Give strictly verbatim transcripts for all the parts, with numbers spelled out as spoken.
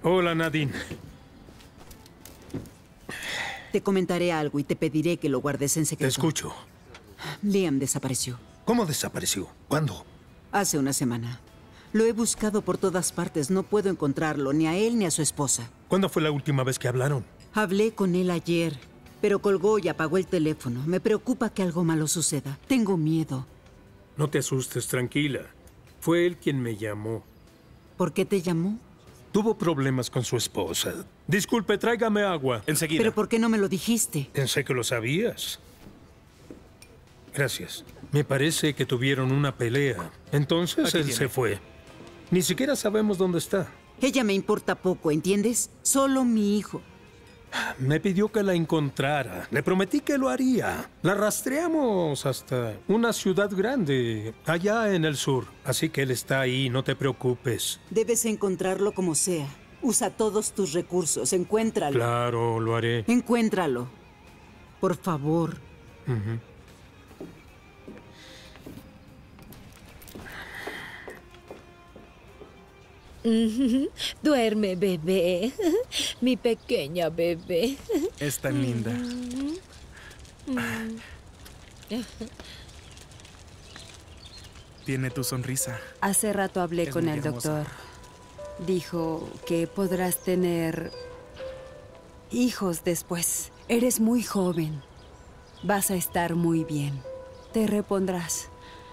Hola, Nadine. Te comentaré algo y te pediré que lo guardes en secreto. Te escucho. Liam desapareció. ¿Cómo desapareció? ¿Cuándo? Hace una semana. Lo he buscado por todas partes. No puedo encontrarlo, ni a él ni a su esposa. ¿Cuándo fue la última vez que hablaron? Hablé con él ayer, pero colgó y apagó el teléfono. Me preocupa que algo malo suceda. Tengo miedo. No te asustes, tranquila. Fue él quien me llamó. ¿Por qué te llamó? Tuvo problemas con su esposa. Disculpe, tráigame agua. Enseguida. ¿Pero por qué no me lo dijiste? Pensé que lo sabías. Gracias. Me parece que tuvieron una pelea. Entonces Aquí él tiene. se fue. Ni siquiera sabemos dónde está. Ella me importa poco, ¿entiendes? Solo mi hijo. Me pidió que la encontrara. Le prometí que lo haría. La rastreamos hasta una ciudad grande, allá en el sur. Así que él está ahí, no te preocupes. Debes encontrarlo como sea. Usa todos tus recursos. Encuéntralo. Claro, lo haré. Encuéntralo. Por favor. Ujú. Duerme, bebé. Mi pequeña bebé. Es tan linda. Tiene tu sonrisa. Hace rato hablé Es con muy el hermosa. doctor. Dijo que podrás tener hijos después. Eres muy joven. Vas a estar muy bien. Te repondrás.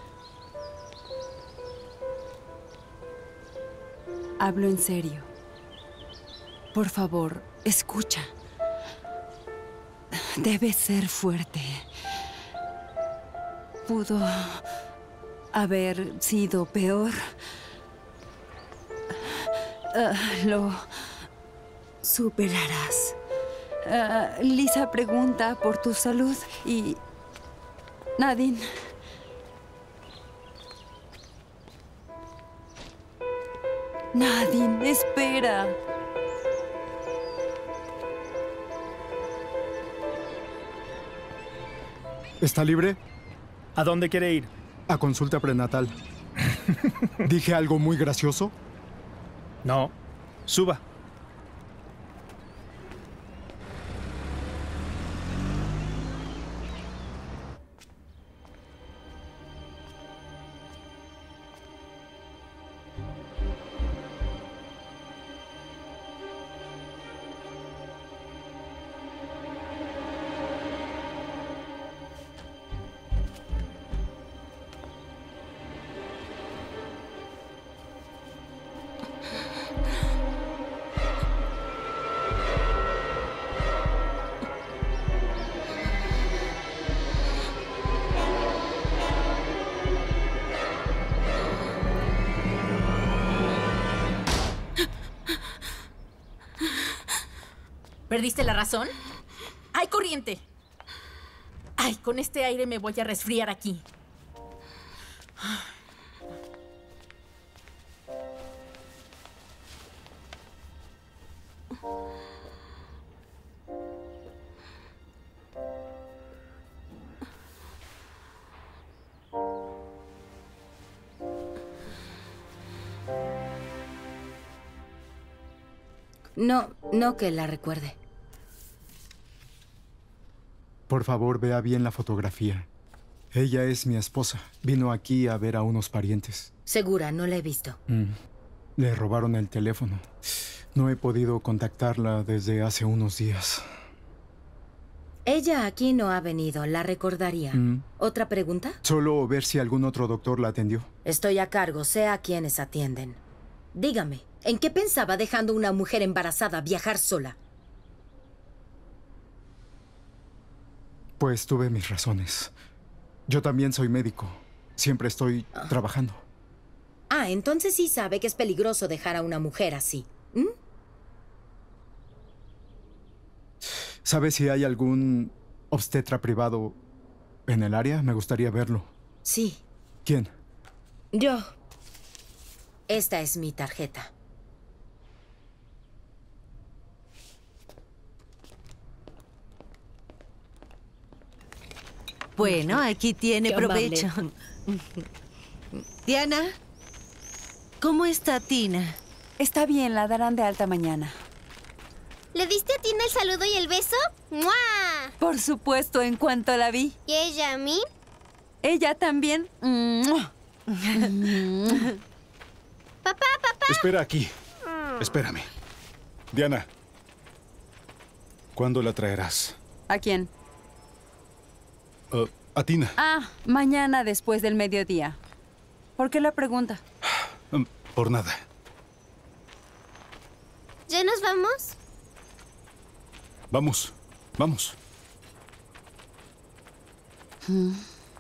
Hablo en serio. Por favor, escucha. Debes ser fuerte. Pudo haber sido peor. Ah, lo superarás. Ah, Lisa pregunta por tu salud y... Nadine... Nadine, espera. ¿Está libre? ¿A dónde quiere ir? A consulta prenatal. ¿Dije algo muy gracioso? No. Suba. ¿Perdiste la razón? ¡Hay corriente! ¡Ay, con este aire me voy a resfriar aquí! No, no que la recuerde. Por favor, vea bien la fotografía. Ella es mi esposa. Vino aquí a ver a unos parientes. Segura, no la he visto. Mm. Le robaron el teléfono. No he podido contactarla desde hace unos días. Ella aquí no ha venido, la recordaría. Mm. ¿Otra pregunta? Solo ver si algún otro doctor la atendió. Estoy a cargo, sé a quienes atienden. Dígame, ¿en qué pensaba dejando una mujer embarazada viajar sola? Pues tuve mis razones. Yo también soy médico. Siempre estoy trabajando. Ah, entonces sí sabe que es peligroso dejar a una mujer así. ¿Mm? ¿Sabe si hay algún obstetra privado en el área? Me gustaría verlo. Sí. ¿Quién? Yo. Esta es mi tarjeta. Bueno, aquí tiene Qué amable. provecho. Diana, ¿cómo está Tina? Está bien, la darán de alta mañana. ¿Le diste a Tina el saludo y el beso? ¡Mua! Por supuesto, en cuanto la vi. ¿Y ella a mí? Ella también. Papá, papá. Espera aquí. Espérame. Diana, ¿cuándo la traerás? ¿A quién? Uh, a Tina. Ah, mañana después del mediodía. ¿Por qué la pregunta? Um, por nada. ¿Ya nos vamos? Vamos, vamos. Mm.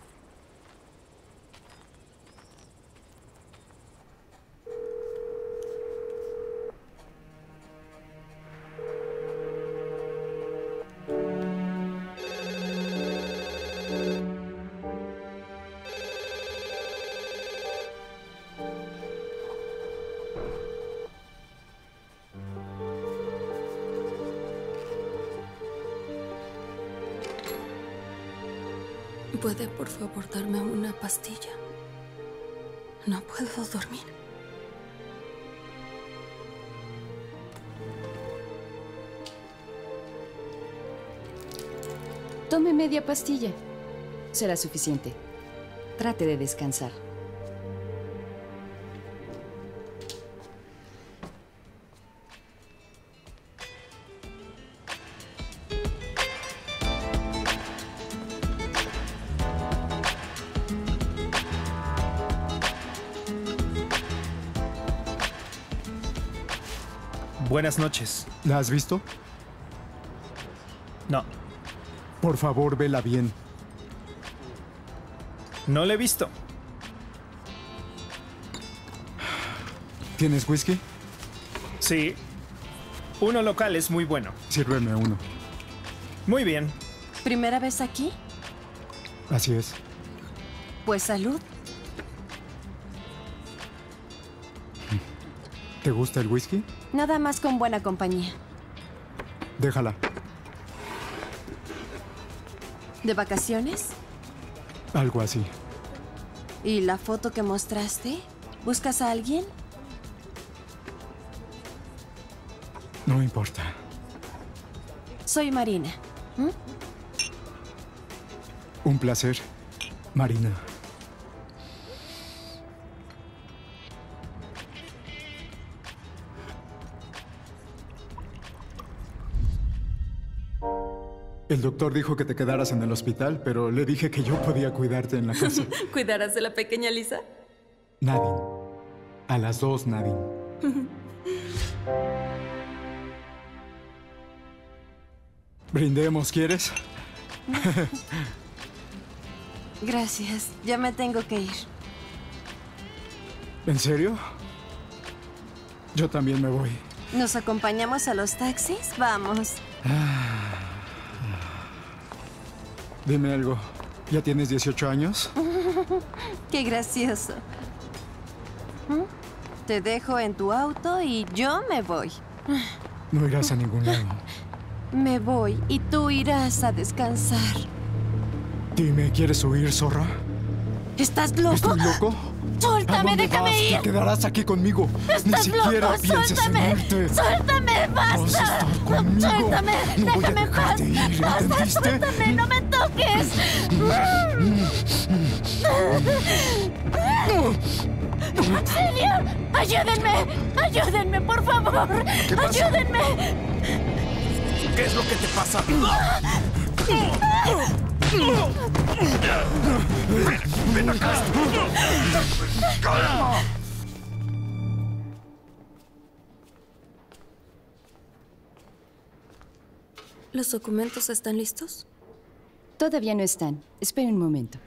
¿Puede, por favor, darme una pastilla? No puedo dormir. Tome media pastilla. Será suficiente. Trate de descansar. Buenas noches. ¿La has visto? No, Por favor, vela bien. no la he visto. ¿Tienes whisky? Sí. Uno local es muy bueno. Sírveme uno. Muy bien. ¿Primera vez aquí? Así es. Pues salud. ¿Te gusta el whisky? Nada más con buena compañía. Déjala. ¿De vacaciones? Algo así. ¿Y la foto que mostraste? ¿Buscas a alguien? No importa. Soy Marina. ¿Mm? Un placer, Marina. El doctor dijo que te quedaras en el hospital, pero le dije que yo podía cuidarte en la casa. ¿Cuidarás de la pequeña Lisa? Nadine. A las dos, Nadine. Brindemos, ¿quieres? Gracias. Ya me tengo que ir. ¿En serio? Yo también me voy. ¿Nos acompañamos a los taxis? Vamos. Dime algo. ¿Ya tienes dieciocho años? Qué gracioso. ¿Mm? Te dejo en tu auto y yo me voy. No irás a ningún lado. Me voy y tú irás a descansar. Dime, ¿quieres huir, zorra? ¿Estás loco? ¿Estoy loco? ¿A ¡Suéltame, dónde déjame vas? ir! Te quedarás aquí conmigo. Ni ¡Estás siquiera loco! pienses ¡Suéltame! en irte. ¡Suéltame! Vas a ¡Basta! estar conmigo. ¡Suéltame! No voy a ¡Déjame en paz! dejarte ir, ¡Basta! ¿entendiste? ¡Suéltame! ¡No me toques! ¡Señor! ¡Ayúdenme! ¡Ayúdenme, por favor! ¡Ayúdenme! ¿Qué es lo que te pasa? Ven, ven acá. ¡Calma! ¿Los documentos están listos? Todavía no están. Espera un momento.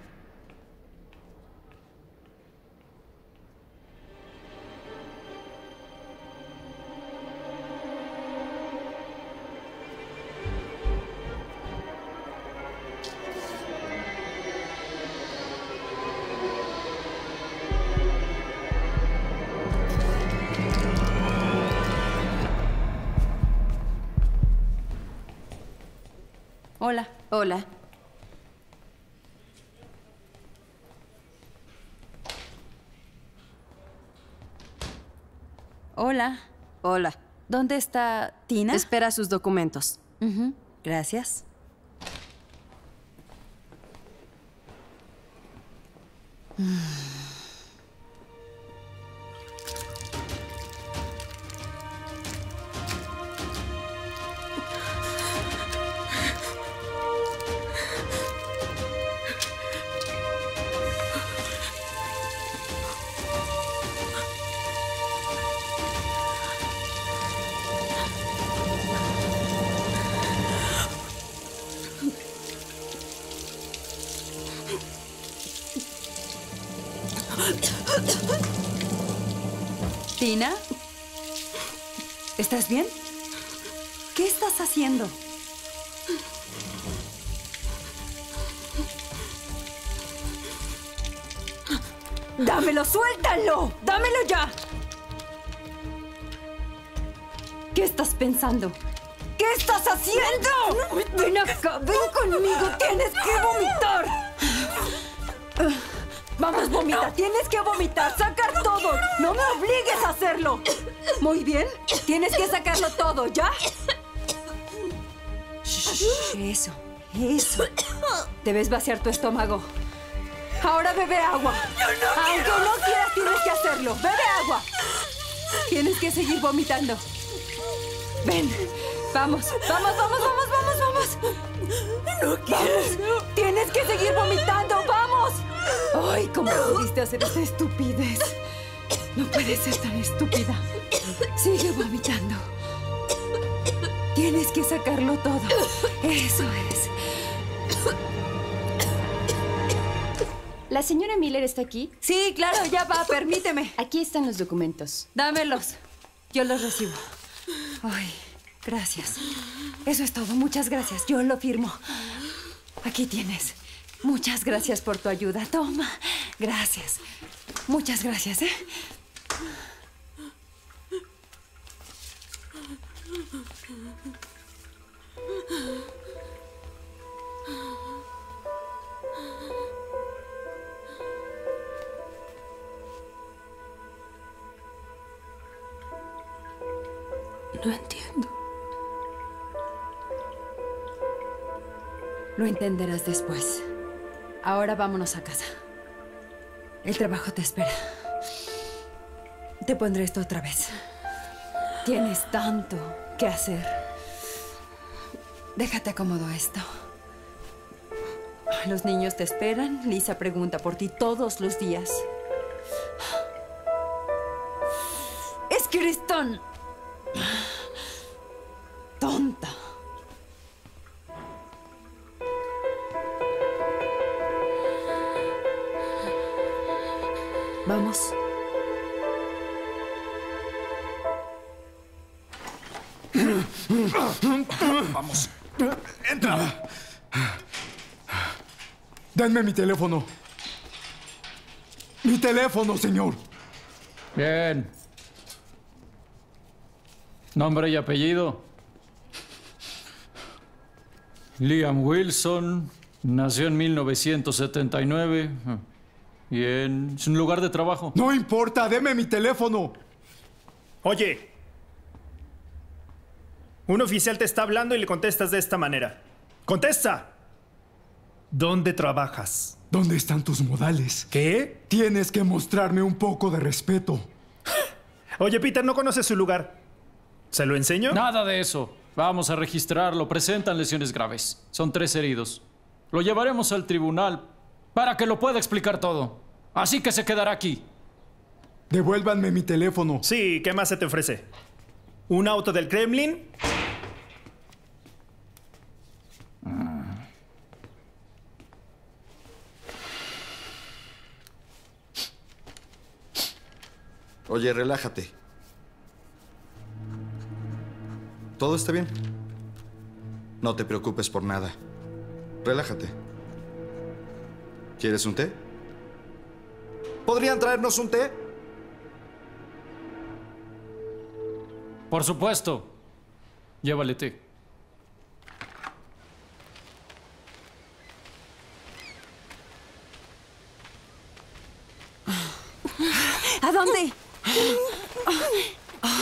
Hola. Hola. Hola. Hola. ¿Dónde está Tina? Espera sus documentos. Uh-huh. Gracias. ¿Tina? ¿Estás bien? ¿Qué estás haciendo? ¡Dámelo! ¡Suéltalo! ¡Dámelo ya! ¿Qué estás pensando? ¿Qué estás haciendo? ¡Ven acá! ¡Ven conmigo! ¡Tienes que vomitar! Vamos, vomita. Tienes que vomitar. Sacar todo. No me obligues a hacerlo. Muy bien. Tienes que sacarlo todo, ¿ya? Shh, eso. Eso. Debes vaciar tu estómago. Ahora bebe agua. Aunque no quieras, tienes que hacerlo. Bebe agua. Tienes que seguir vomitando. Ven. Vamos. Vamos, vamos, vamos, vamos, vamos. No quiero. Vamos. Tienes que seguir vomitando. ¡Vamos! ¡Ay! ¿Cómo pudiste hacer esta estupidez? No puedes ser tan estúpida. Sigue vomitando. Tienes que sacarlo todo. Eso es. ¿La señora Miller está aquí? Sí, claro, ya va. Permíteme. Aquí están los documentos. Dámelos. Yo los recibo. Ay, gracias. Eso es todo. Muchas gracias. Yo lo firmo. Aquí tienes. Muchas gracias por tu ayuda. Toma. Gracias. Muchas gracias, ¿eh? No entiendo. Lo entenderás después. Ahora vámonos a casa. El trabajo te espera. Te pondré esto otra vez. Tienes tanto que hacer. Déjate acomodo esto. Los niños te esperan. Lisa pregunta por ti todos los días. ¡Es Kristen! Tonta. Vamos. Vamos. Entra. Denme mi teléfono. Mi teléfono, señor. Bien. Nombre y apellido. Liam Wilson. Nació en mil novecientos setenta y nueve. Y en su lugar de trabajo. No importa, deme mi teléfono. Oye. Un oficial te está hablando y le contestas de esta manera. ¡Contesta! ¿Dónde trabajas? ¿Dónde están tus modales? ¿Qué? Tienes que mostrarme un poco de respeto. Oye, Peter, ¿no conoce su lugar? ¿Se lo enseño? Nada de eso. Vamos a registrarlo. Presentan lesiones graves. Son tres heridos. Lo llevaremos al tribunal para que lo pueda explicar todo. Así que se quedará aquí. Devuélvanme mi teléfono. Sí, ¿qué más se te ofrece? ¿Un auto del Kremlin? Oye, relájate. Todo está bien. No te preocupes por nada. Relájate. ¿Quieres un té? ¿Podrían traernos un té? Por supuesto. Llévale té. ¿A dónde?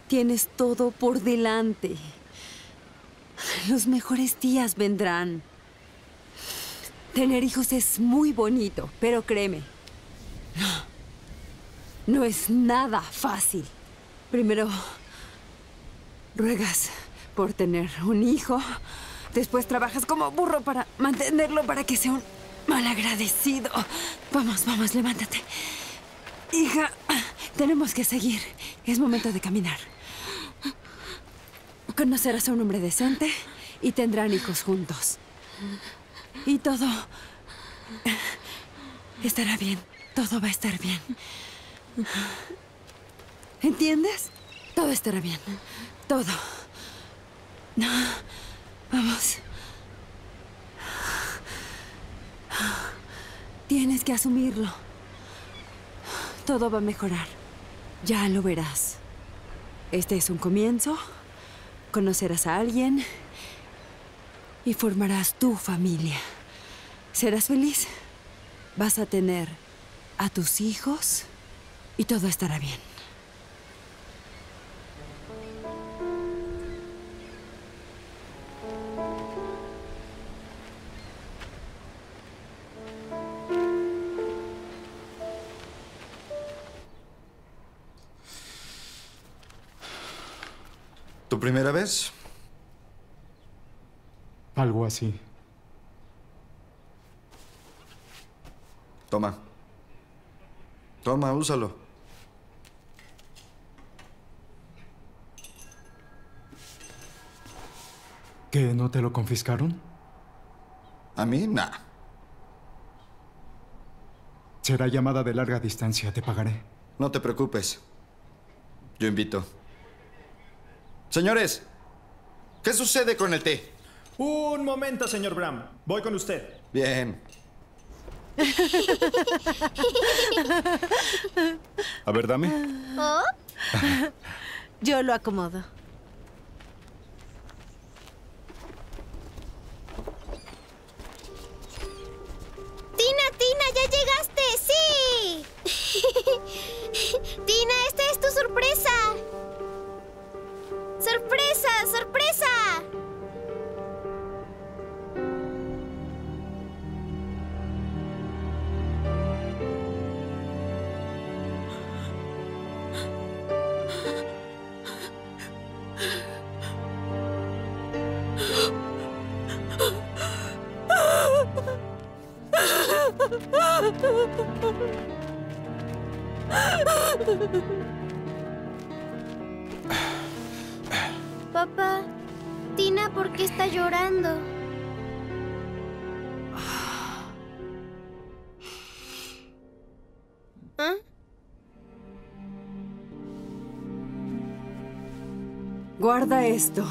Tienes todo por delante. Los mejores días vendrán. Tener hijos es muy bonito, pero créeme, no, no es nada fácil. Primero, ruegas por tener un hijo. Después trabajas como burro para mantenerlo para que sea un malagradecido. Vamos, vamos, levántate. Hija, tenemos que seguir. Es momento de caminar. Conocerás a un hombre decente y tendrán hijos juntos. Y todo estará bien. Todo va a estar bien. ¿Entiendes? Todo estará bien. Todo. Vamos. Tienes que asumirlo. Todo va a mejorar. Ya lo verás. Este es un comienzo. Conocerás a alguien y formarás tu familia. Serás feliz. Vas a tener a tus hijos y todo estará bien. ¿Tu primera vez? Algo así. Toma. Toma, úsalo. ¿Que no te lo confiscaron? ¿A mí? Nah. Será llamada de larga distancia, te pagaré. No te preocupes. Yo invito. Señores, ¿qué sucede con el té? Un momento, señor Bram. Voy con usted. Bien. A ver, dame. ¿Oh? Yo lo acomodo. ¡Tina, Tina! ¡Ya llegaste! ¡Sí! Tina, esta es tu sorpresa. ¡Sorpresa! ¡Sorpresa! Papá, Tina, ¿por qué está llorando? ¿Ah? Guarda esto.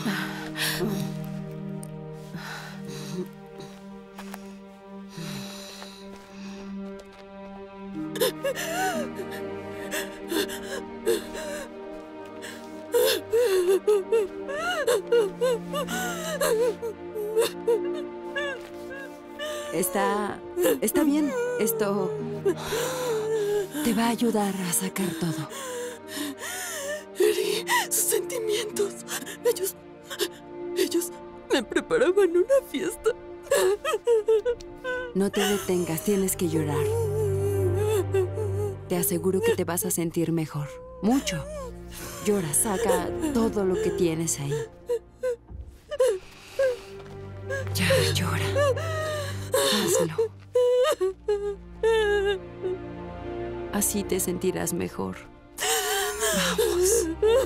Está... está bien. Esto te va a ayudar a sacar todo. Herí sus sentimientos. Ellos... ellos me preparaban una fiesta. No te detengas, tienes que llorar. Te aseguro que te vas a sentir mejor. Mucho. Llora, saca todo lo que tienes ahí. Ya, llora. Hazlo. Así te sentirás mejor. Vamos.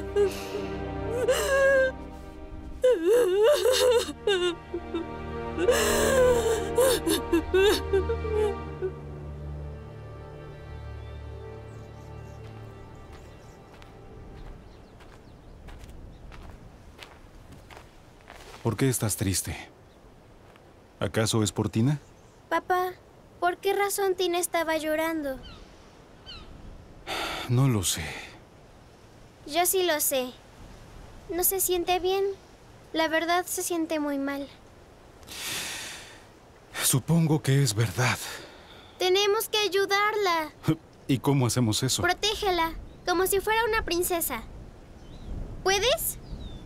¿Por qué estás triste? ¿Acaso es por Tina? Papá, ¿por qué razón Tina estaba llorando? No lo sé. Yo sí lo sé. No se siente bien. La verdad se siente muy mal. Supongo que es verdad. Tenemos que ayudarla. ¿Y cómo hacemos eso? Protégela, como si fuera una princesa. ¿Puedes?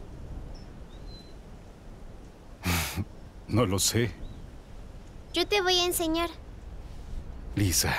No lo sé, Yo te voy a enseñar. Lisa.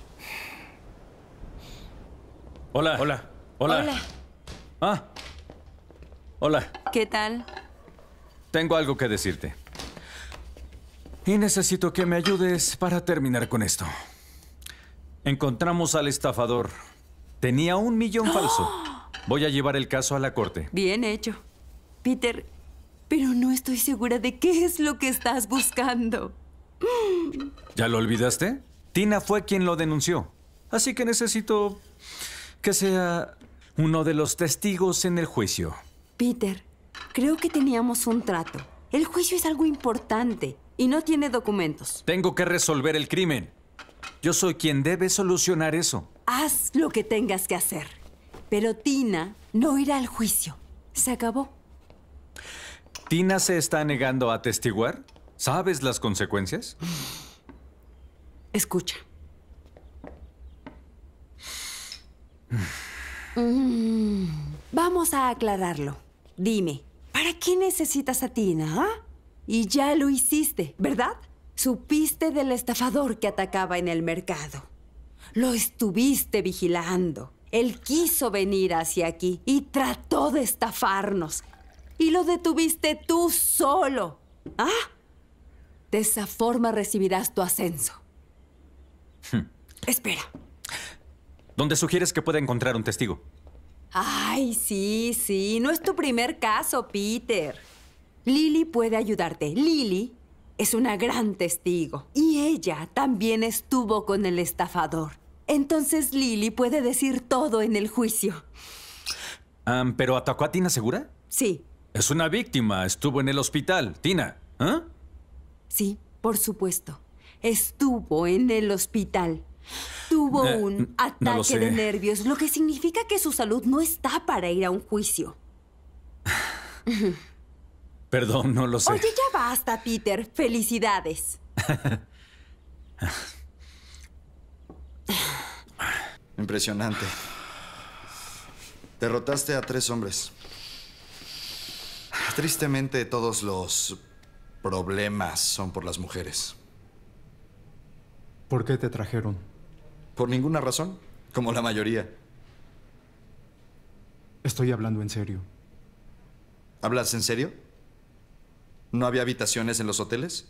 Hola. Hola. Hola. Hola. Ah. Hola. ¿Qué tal? Tengo algo que decirte. Y necesito que me ayudes para terminar con esto. Encontramos al estafador. Tenía un millón falso. Voy a llevar el caso a la corte. Bien hecho. Peter, pero no estoy segura de qué es lo que estás buscando. ¿Ya lo olvidaste? Tina fue quien lo denunció. Así que necesito que sea uno de los testigos en el juicio. Peter, creo que teníamos un trato. El juicio es algo importante y no tiene documentos. Tengo que resolver el crimen. Yo soy quien debe solucionar eso. Haz lo que tengas que hacer. Pero Tina no irá al juicio. Se acabó. ¿Tina se está negando a atestiguar? ¿Sabes las consecuencias? Escucha. Mm, vamos a aclararlo. Dime, ¿para qué necesitas a Tina, ah? Y ya lo hiciste, ¿verdad? Supiste del estafador que atacaba en el mercado. Lo estuviste vigilando. Él quiso venir hacia aquí y trató de estafarnos. Y lo detuviste tú solo. ¿Ah? De esa forma recibirás tu ascenso. Hmm. Espera. ¿Dónde sugieres que pueda encontrar un testigo? Ay, sí, sí. No es tu primer caso, Peter. Lily puede ayudarte. Lily es una gran testigo. Y ella también estuvo con el estafador. Entonces Lily puede decir todo en el juicio. Um, ¿Pero atacó a Tina Segura? Sí. Es una víctima. Estuvo en el hospital. Tina, ¿eh? Sí, por supuesto. Estuvo en el hospital. Tuvo Eh, un no lo ataque sé. de nervios, lo que significa que su salud no está para ir a un juicio. Perdón, no lo sé. Oye, ya basta, Peter. Felicidades. Impresionante. Derrotaste a tres hombres. Tristemente, todos los problemas son por las mujeres. ¿Por qué te trajeron? Por ninguna razón, como la mayoría. Estoy hablando en serio. ¿Hablas en serio? ¿No había habitaciones en los hoteles?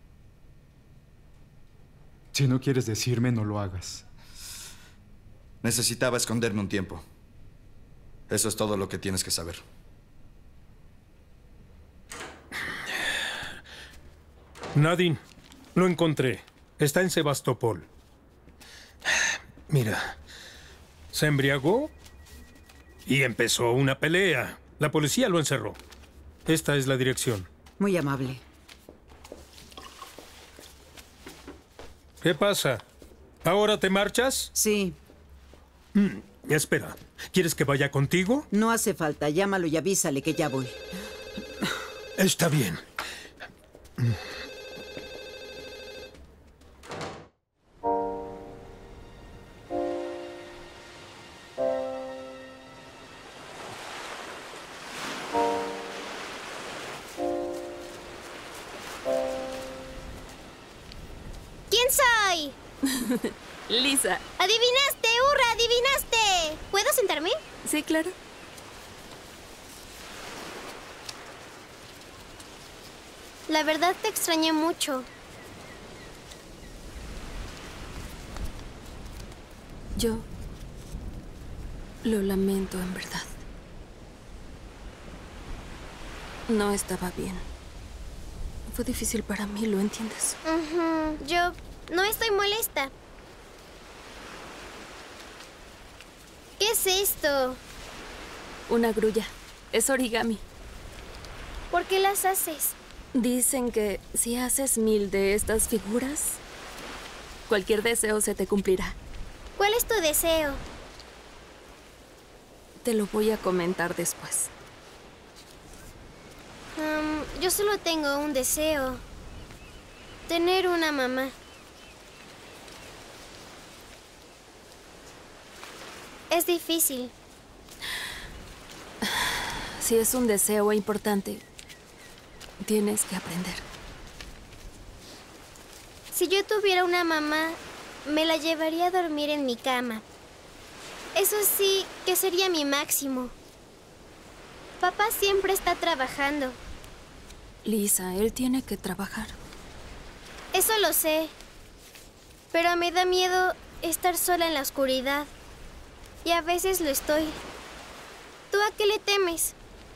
Si no quieres decirme, no lo hagas. Necesitaba esconderme un tiempo. Eso es todo lo que tienes que saber. Nadine, lo encontré. Está en Sebastopol. Mira, se embriagó y empezó una pelea. La policía lo encerró. Esta es la dirección. Muy amable. ¿Qué pasa? ¿Ahora te marchas? Sí. Mm, espera, ¿quieres que vaya contigo? No hace falta. Llámalo y avísale que ya voy. Está bien. ¿Quién soy? Lisa. ¡Adivinaste! ¡Hurra! ¡Adivinaste! ¿Puedo sentarme? Sí, claro. La verdad te extrañé mucho. Yo lo lamento, en verdad. No estaba bien. Fue difícil para mí, ¿lo entiendes? Ujú. Yo no estoy molesta. ¿Qué es esto? Una grulla. Es origami. ¿Por qué las haces? Dicen que si haces mil de estas figuras, cualquier deseo se te cumplirá. ¿Cuál es tu deseo? Te lo voy a comentar después. Um, yo solo tengo un deseo. Tener una mamá. Es difícil. Si es un deseo importante, tienes que aprender. Si yo tuviera una mamá, me la llevaría a dormir en mi cama. Eso sí, que sería mi máximo. Papá siempre está trabajando. Lisa, él tiene que trabajar. Eso lo sé. Pero me da miedo estar sola en la oscuridad. Y a veces lo estoy. ¿Tú a qué le temes?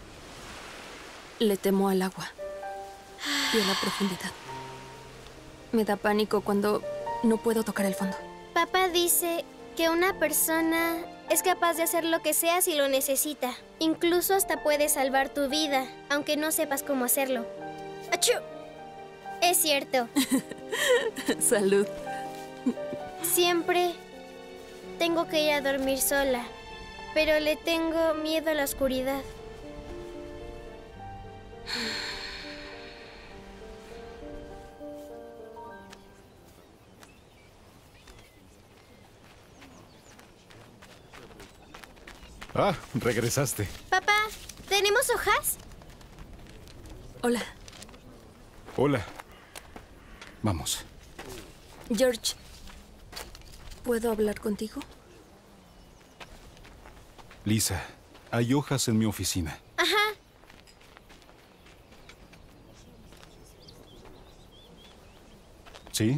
Le temo al agua y a la profundidad. Me da pánico cuando no puedo tocar el fondo. Papá dice que una persona es capaz de hacer lo que sea si lo necesita. Incluso hasta puede salvar tu vida, aunque no sepas cómo hacerlo. ¡Achú! Es cierto. Salud. Siempre tengo que ir a dormir sola, pero le tengo miedo a la oscuridad. Ah, regresaste. Papá, ¿tenemos hojas? Hola. Hola. Vamos. George, ¿puedo hablar contigo? Lisa, hay hojas en mi oficina. Ajá. ¿Sí?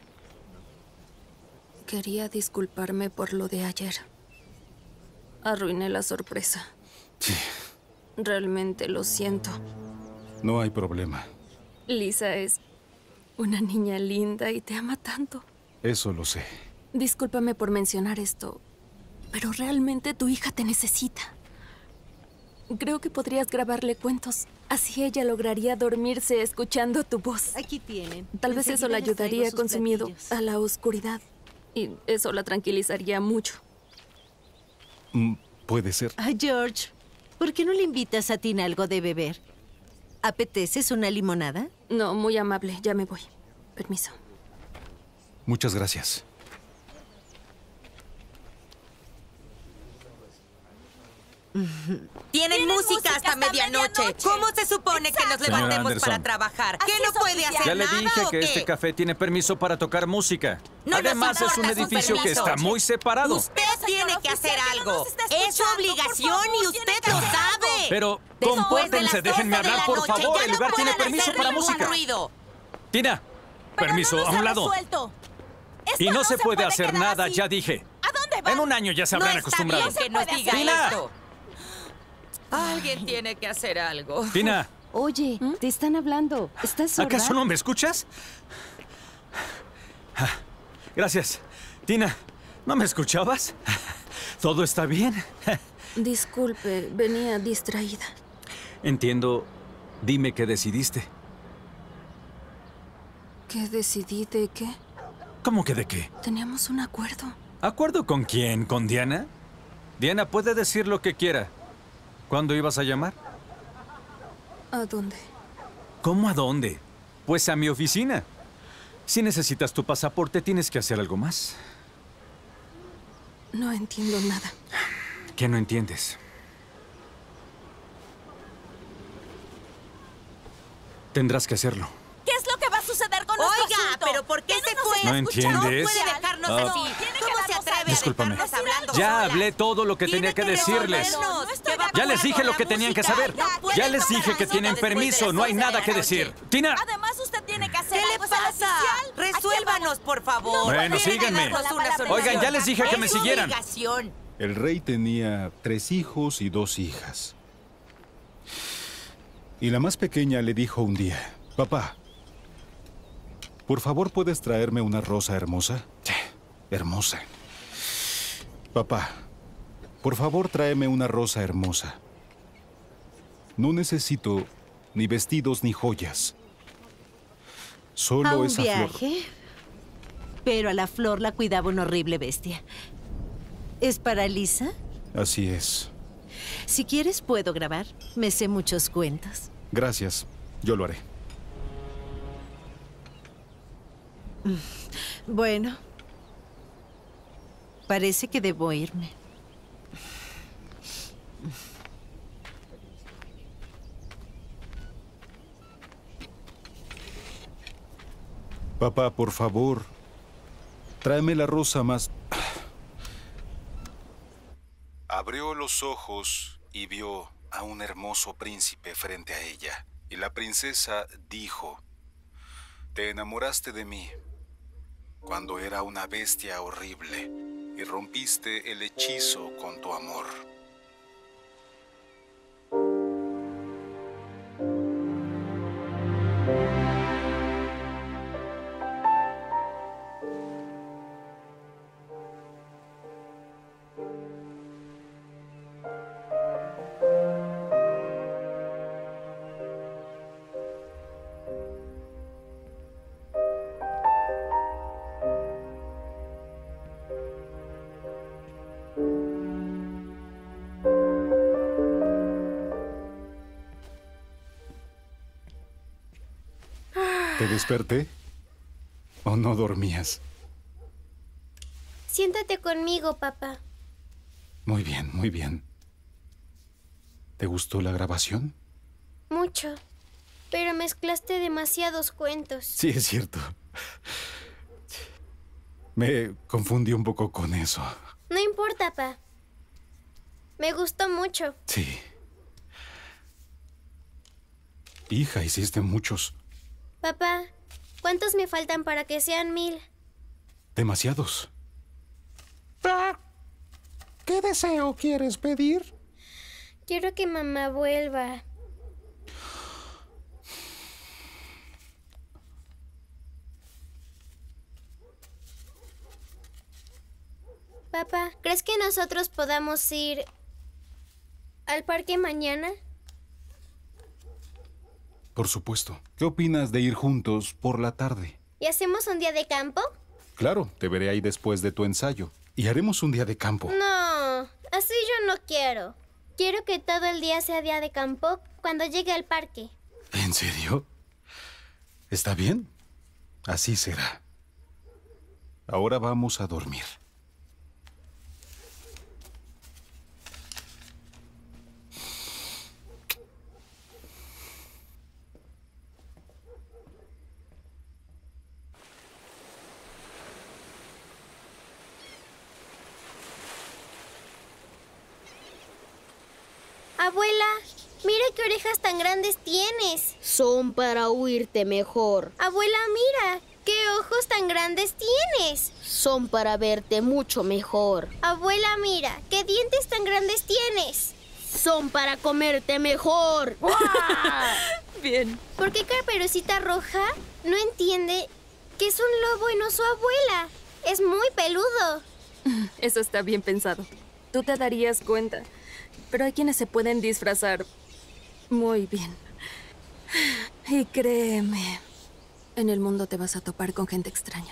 Quería disculparme por lo de ayer. Arruiné la sorpresa. Sí. Realmente lo siento. No hay problema. Lisa es una niña linda y te ama tanto. Eso lo sé. Discúlpame por mencionar esto, pero realmente tu hija te necesita. Creo que podrías grabarle cuentos. Así ella lograría dormirse escuchando tu voz. Aquí tienen. Tal vez eso la ayudaría con su miedo a la oscuridad. Y eso la tranquilizaría mucho. Mm, puede ser. Ah, George, ¿por qué no le invitas a Tina algo de beber? ¿Apeteces una limonada? No, muy amable. Ya me voy. Permiso. Muchas gracias. Tienen música hasta medianoche. ¿Cómo se supone que nos Señora levantemos Anderson. para trabajar? ¿Qué no puede hacer Ya le nada dije o que qué? este café tiene permiso para tocar música. No nos Además, es un importa su edificio que permiso. está muy separado. Usted tiene que hacer algo. Es su obligación y usted lo sabe. Pero Después de compórtense, las déjenme doce de hablar, la por noche, favor. ya El no lugar tiene pueden permiso hacer para ningún música. ruido. Tina, permiso, a un lado. Y no se puede hacer nada, ya dije. ¿A dónde va? En un año ya se No habrán está acostumbrado. bien que nos diga ¡Tina! esto. Alguien tiene que hacer algo. Tina, Oye, te están hablando. ¿Estás sorda? ¿acaso no me escuchas? Ah, Gracias. Tina, ¿no me escuchabas? ¿Todo está bien? Disculpe, venía distraída. Entiendo. Dime qué decidiste. ¿Qué decidí de qué? ¿Cómo que de qué? Teníamos un acuerdo. ¿Acuerdo con quién? ¿Con Diana? Diana puede decir lo que quiera. ¿Cuándo ibas a llamar? ¿A dónde? ¿Cómo a dónde? Pues a mi oficina. Si necesitas tu pasaporte, tienes que hacer algo más. No entiendo nada. ¿Qué no entiendes? Tendrás que hacerlo. ¿Qué es lo que va a suceder con nuestro Oiga, asunto? pero ¿por qué se fue? ¿No escuchar? No entiendes? puede dejarnos Ah. así. ¿Cómo se atreve Discúlpame. a dejarnos hablando Ya sola? hablé todo lo que tenía que decirles. resolvernos. ¿Qué va a Ya les pasar dije con lo la que tenían que música? saber. No pueden Ya les tomar dije que música tienen después de permiso. las No hay doce de nada la que noche. decir. Tina, Además, usted tiene que hacer ¿Qué le algo, es algo pasa? oficial. Resuélvanos, por favor. Bueno, Tiene que síganme. darnos una solución. Oigan, ya les dije que me Es su siguieran. obligación. El rey tenía tres hijos y dos hijas. Y la más pequeña le dijo un día, papá, por favor, ¿puedes traerme una rosa hermosa? Hermosa. Papá, por favor, tráeme una rosa hermosa. No necesito ni vestidos ni joyas. Solo ¿A un esa flor. viaje? Pero a la flor la cuidaba una horrible bestia. ¿Es para Lisa? Así es. Si quieres, puedo grabar. Me sé muchos cuentos. Gracias. Yo lo haré. Bueno. Parece que debo irme. Papá, por favor, tráeme la rosa más... Abrió los ojos y vio a un hermoso príncipe frente a ella. Y la princesa dijo, te enamoraste de mí cuando era una bestia horrible y rompiste el hechizo con tu amor. ¿Te desperté? ¿O no dormías? Siéntate conmigo, papá. Muy bien, muy bien. ¿Te gustó la grabación? Mucho. Pero mezclaste demasiados cuentos. Sí, es cierto. Me confundí un poco con eso. No importa, papá. Me gustó mucho. Sí. Hija, hiciste muchos. Papá, ¿cuántos me faltan para que sean mil? Demasiados. ¿Qué deseo quieres pedir? Quiero que mamá vuelva. Papá, ¿crees que nosotros podamos ir al parque mañana? Por supuesto. ¿Qué opinas de ir juntos por la tarde? ¿Y hacemos un día de campo? Claro, te veré ahí después de tu ensayo. Y haremos un día de campo. No, así yo no quiero. Quiero que todo el día sea día de campo cuando llegue al parque. ¿En serio? ¿Está bien? Así será. Ahora vamos a dormir. Abuela, mira qué orejas tan grandes tienes. Son para oírte mejor. Abuela, mira, qué ojos tan grandes tienes. Son para verte mucho mejor. Abuela, mira, qué dientes tan grandes tienes. Son para comerte mejor. Bien. ¿Por qué Caperucita Roja no entiende que es un lobo y no su abuela? Es muy peludo. Eso está bien pensado. Tú te darías cuenta. Pero hay quienes se pueden disfrazar muy bien. Y créeme, en el mundo te vas a topar con gente extraña.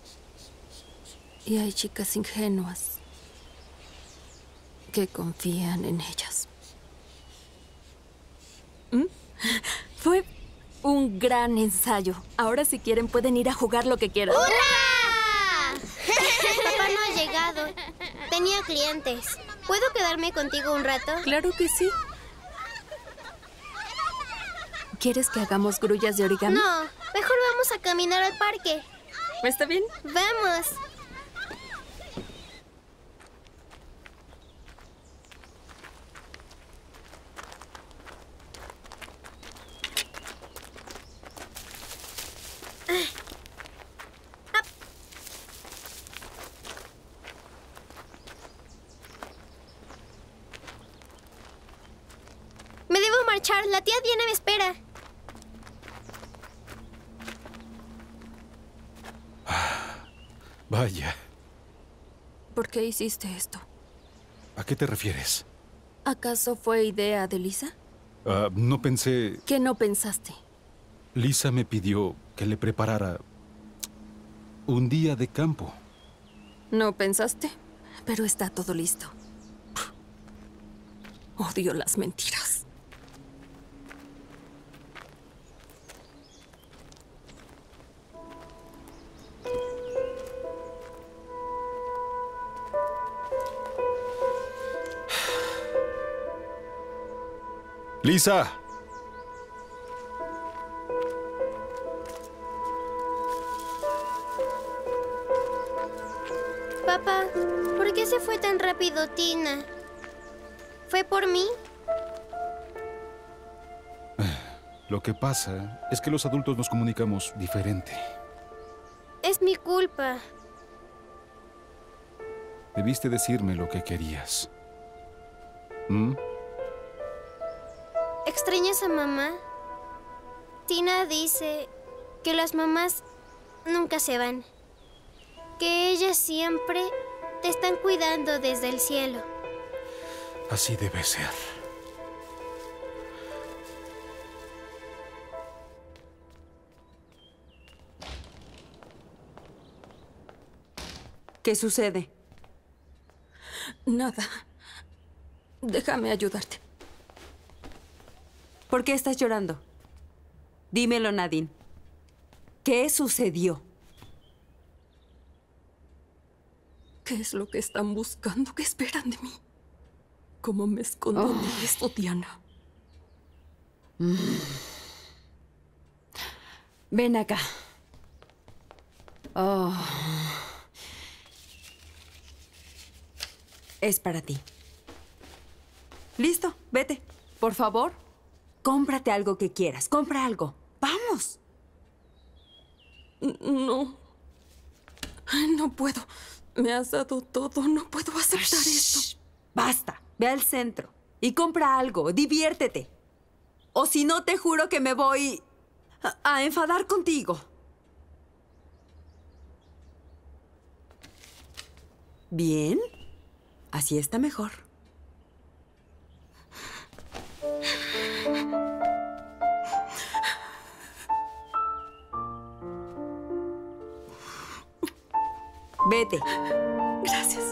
Y hay chicas ingenuas que confían en ellas. ¿Mm? Fue un gran ensayo. Ahora si quieren pueden ir a jugar lo que quieran. ¡Hurra! Papá no ha llegado. Tenía clientes. ¿Puedo quedarme contigo un rato? Claro que sí. ¿Quieres que hagamos grullas de origami? No, mejor vamos a caminar al parque. ¿Está bien? Vamos. Me debo marchar. La tía Diana me espera. Vaya. ¿Por qué hiciste esto? ¿A qué te refieres? ¿Acaso fue idea de Lisa? Uh, no pensé... ¿Qué no pensaste? Lisa me pidió que le preparara un día de campo. ¿No pensaste? Pero está todo listo. Odio las mentiras. ¡Lisa! fue tan rápido, Tina? ¿Fue por mí? Lo que pasa es que los adultos nos comunicamos diferente. Es mi culpa. Debiste decirme lo que querías. ¿Mm? ¿Extrañas a mamá? Tina dice que las mamás nunca se van. Que ellas siempre te están cuidando desde el cielo. Así debe ser. ¿Qué sucede? Nada. Déjame ayudarte. ¿Por qué estás llorando? Dímelo, Nadine. ¿Qué sucedió? ¿Qué es lo que están buscando? ¿Qué esperan de mí? ¿Cómo me esconden Oh. de esto, Diana? Ven acá. Oh. Es para ti. Listo, vete. Por favor, cómprate algo que quieras. Compra algo. ¡Vamos! No. No puedo. Me has dado todo. No puedo aceptar esto. Basta. Ve al centro y compra algo. Diviértete. O si no, te juro que me voy a, a enfadar contigo. Bien. Así está mejor. Vete. Gracias.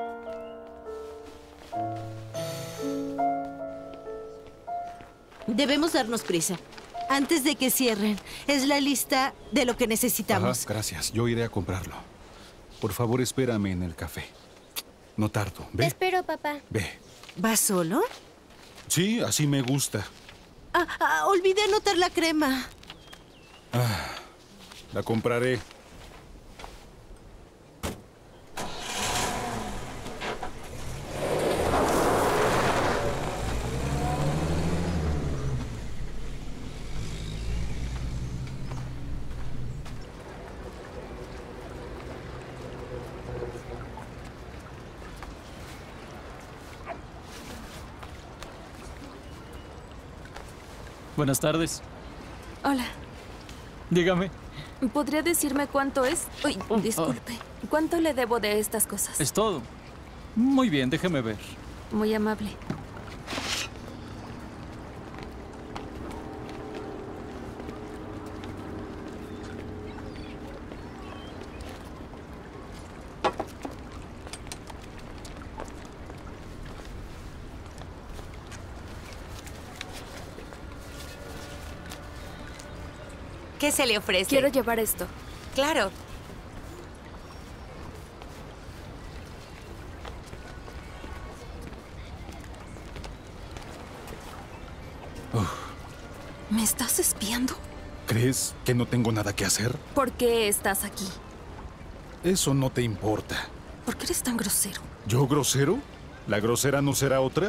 Debemos darnos prisa. Antes de que cierren. Es la lista de lo que necesitamos. Ajá, gracias. Yo iré a comprarlo. Por favor, espérame en el café. No tardo. Te Ve, espero, papá. ve. ¿Vas solo? Sí, así me gusta. Ah, ah, olvidé anotar la crema. Ah, la compraré. Buenas tardes. Hola. Dígame. ¿Podría decirme cuánto es? Uy, disculpe. ¿Cuánto le debo de estas cosas? Es todo. Muy bien, déjeme ver. Muy amable. ¿Qué se le ofrece? Quiero llevar esto. Claro. ¿Me estás espiando? ¿Crees que no tengo nada que hacer? ¿Por qué estás aquí? Eso no te importa. ¿Por qué eres tan grosero? ¿Yo grosero? ¿La grosera no será otra?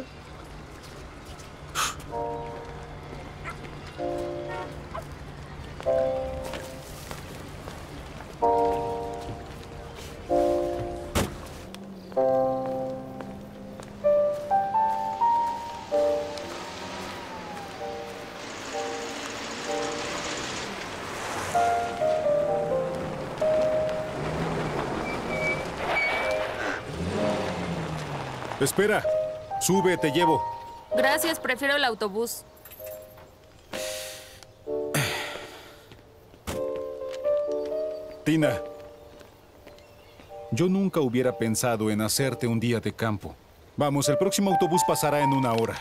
Espera. Sube, te llevo. Gracias, prefiero el autobús. Tina, yo nunca hubiera pensado en hacerte un día de campo. Vamos, el próximo autobús pasará en una hora.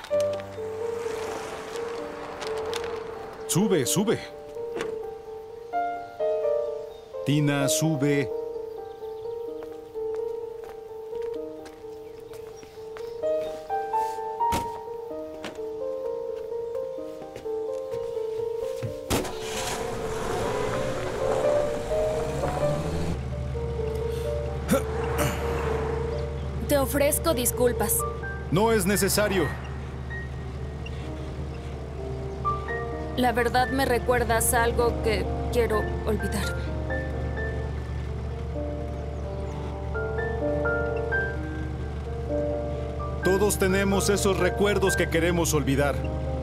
Sube, sube. Tina, sube. Te Ofrezco disculpas. No es necesario. La verdad me recuerdas algo que quiero olvidar. Todos tenemos esos recuerdos que queremos olvidar.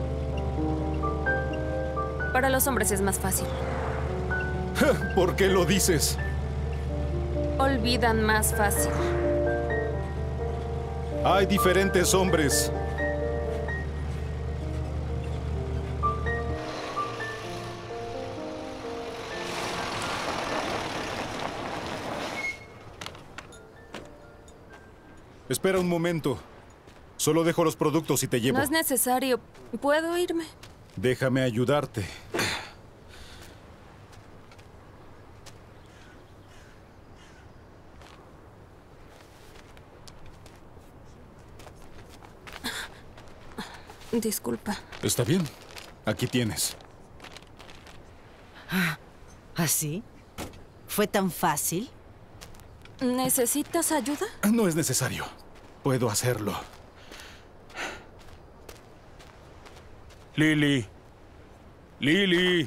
Para los hombres es más fácil. ¿Por qué lo dices? Olvidan más fácil. Hay diferentes hombres. Espera un momento. Solo dejo los productos y te llevo. No es necesario. ¿Puedo irme? Déjame ayudarte. Disculpa. Está bien. Aquí tienes. ¿Así? ¿Fue tan fácil? ¿Necesitas ayuda? No es necesario. Puedo hacerlo. Lily. Lily.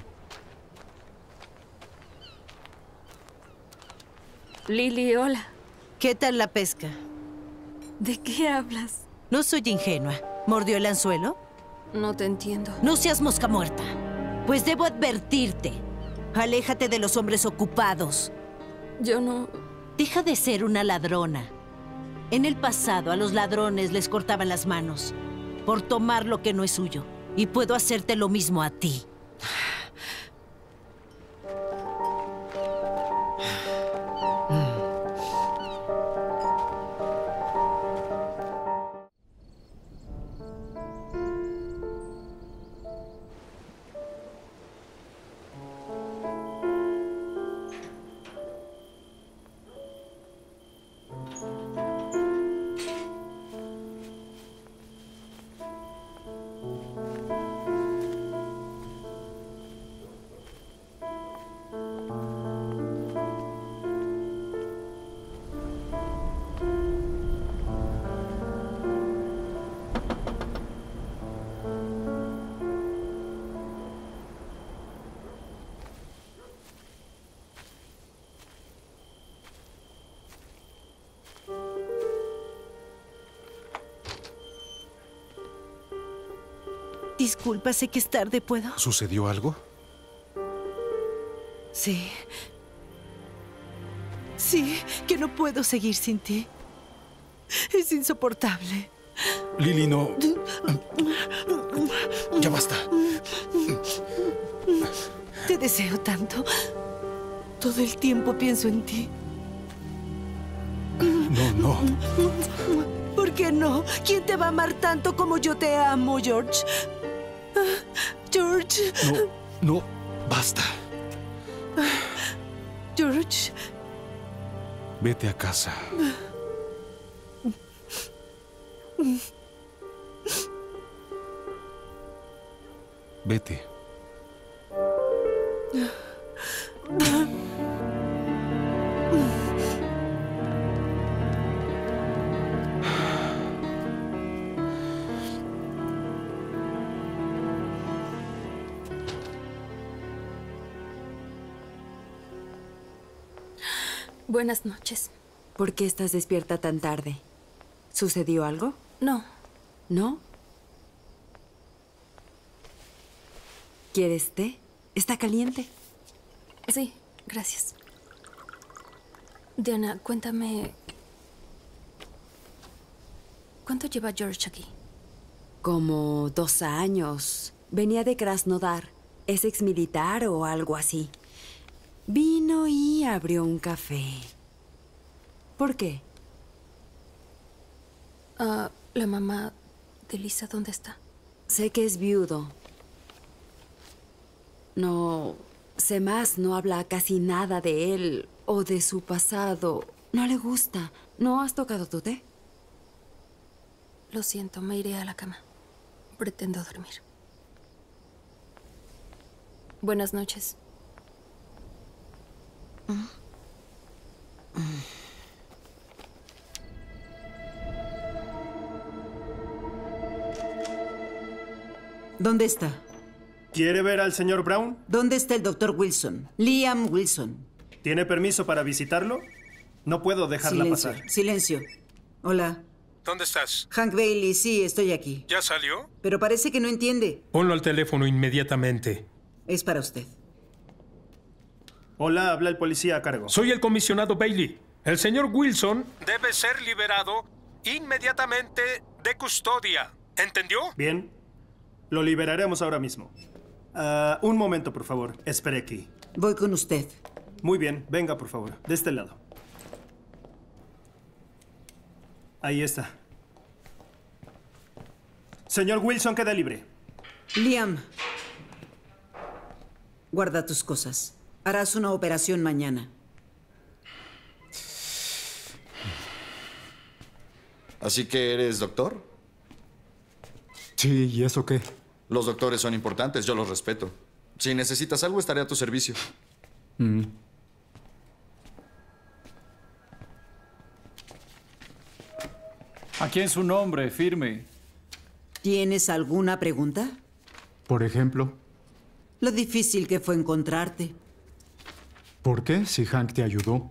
Lily, hola. ¿Qué tal la pesca? ¿De qué hablas? No soy ingenua. ¿Mordió el anzuelo? No te entiendo. No seas mosca muerta. Pues debo advertirte. Aléjate de los hombres ocupados. Yo no... Deja de ser una ladrona. En el pasado a los ladrones les cortaban las manos por tomar lo que no es suyo. Y puedo hacerte lo mismo a ti. Disculpa, sé que es tarde, ¿puedo? ¿Sucedió algo? Sí. Sí, que no puedo seguir sin ti. Es insoportable. Lily, no. Ya basta. Te deseo tanto. Todo el tiempo pienso en ti. No, no. ¿Por qué no? ¿Quién te va a amar tanto como yo te amo, George? George. No, no, basta. George. Vete a casa. Vete. Buenas noches. ¿Por qué estás despierta tan tarde? ¿Sucedió algo? No. ¿No? ¿Quieres té? ¿Está caliente? Sí, gracias. Diana, cuéntame... ¿Cuánto lleva George aquí? Como dos años. Venía de Krasnodar. ¿Es exmilitar o algo así? Vino y abrió un café. ¿Por qué? Uh, la mamá de Lisa, ¿dónde está? Sé que es viudo. No sé más, no habla casi nada de él o de su pasado. No le gusta. ¿No has tocado tu té? Lo siento, me iré a la cama. Pretendo dormir. Buenas noches. ¿Dónde está? ¿Quiere ver al señor Brown? ¿Dónde está el doctor Wilson? Liam Wilson. ¿Tiene permiso para visitarlo? No puedo dejarla Silencio, pasar. silencio. Hola. ¿Dónde estás? Hank Bailey, sí, estoy aquí. ¿Ya salió? Pero parece que no entiende. Ponlo al teléfono inmediatamente. Es para usted. Hola, habla el policía a cargo. Soy el comisionado Bailey. El señor Wilson debe ser liberado inmediatamente de custodia. ¿Entendió? Bien. Lo liberaremos ahora mismo. Uh, un momento, por favor. Espere aquí. Voy con usted. Muy bien. Venga, por favor. De este lado. Ahí está. Señor Wilson, queda libre. Liam, guarda tus cosas. Harás una operación mañana. ¿Así que eres doctor? Sí, ¿y eso qué? Los doctores son importantes, yo los respeto. Si necesitas algo, estaré a tu servicio. Mm. Aquí en su nombre, firme. ¿Tienes alguna pregunta? Por ejemplo, Lo difícil que fue encontrarte. ¿por qué si Hank te ayudó?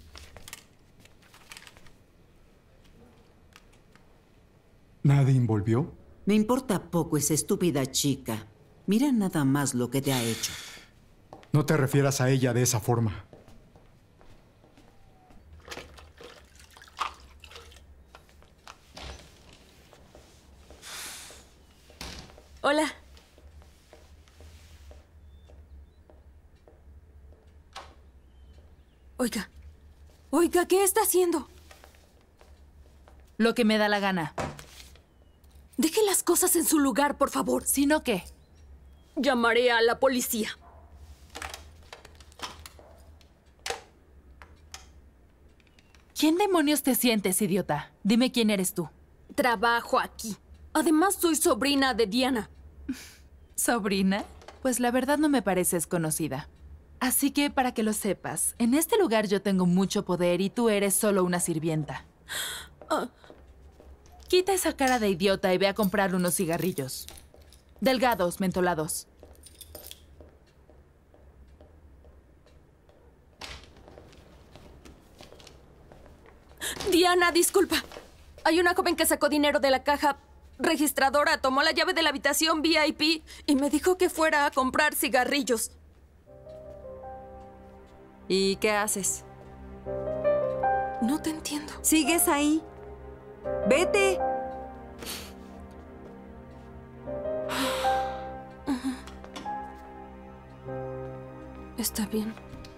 ¿Nadie envolvió? Me importa poco esa estúpida chica. Mira nada más lo que te ha hecho. No te refieras a ella de esa forma. Hola. Oiga. Oiga, ¿qué está haciendo? Lo que me da la gana. Deje las cosas en su lugar, por favor. ¿Si no qué? Llamaré a la policía. ¿Quién demonios te sientes, idiota? Dime quién eres tú. Trabajo aquí. Además, soy sobrina de Diana. ¿Sobrina? Pues la verdad no me pareces conocida. Así que, para que lo sepas, en este lugar yo tengo mucho poder y tú eres solo una sirvienta. Uh. Quita esa cara de idiota y ve a comprar unos cigarrillos. Delgados, mentolados. Diana, disculpa. Hay una joven que sacó dinero de la caja registradora, tomó la llave de la habitación V I P y me dijo que fuera a comprar cigarrillos. ¿Y qué haces? No te entiendo. ¿Sigues ahí? ¡Vete! Está bien.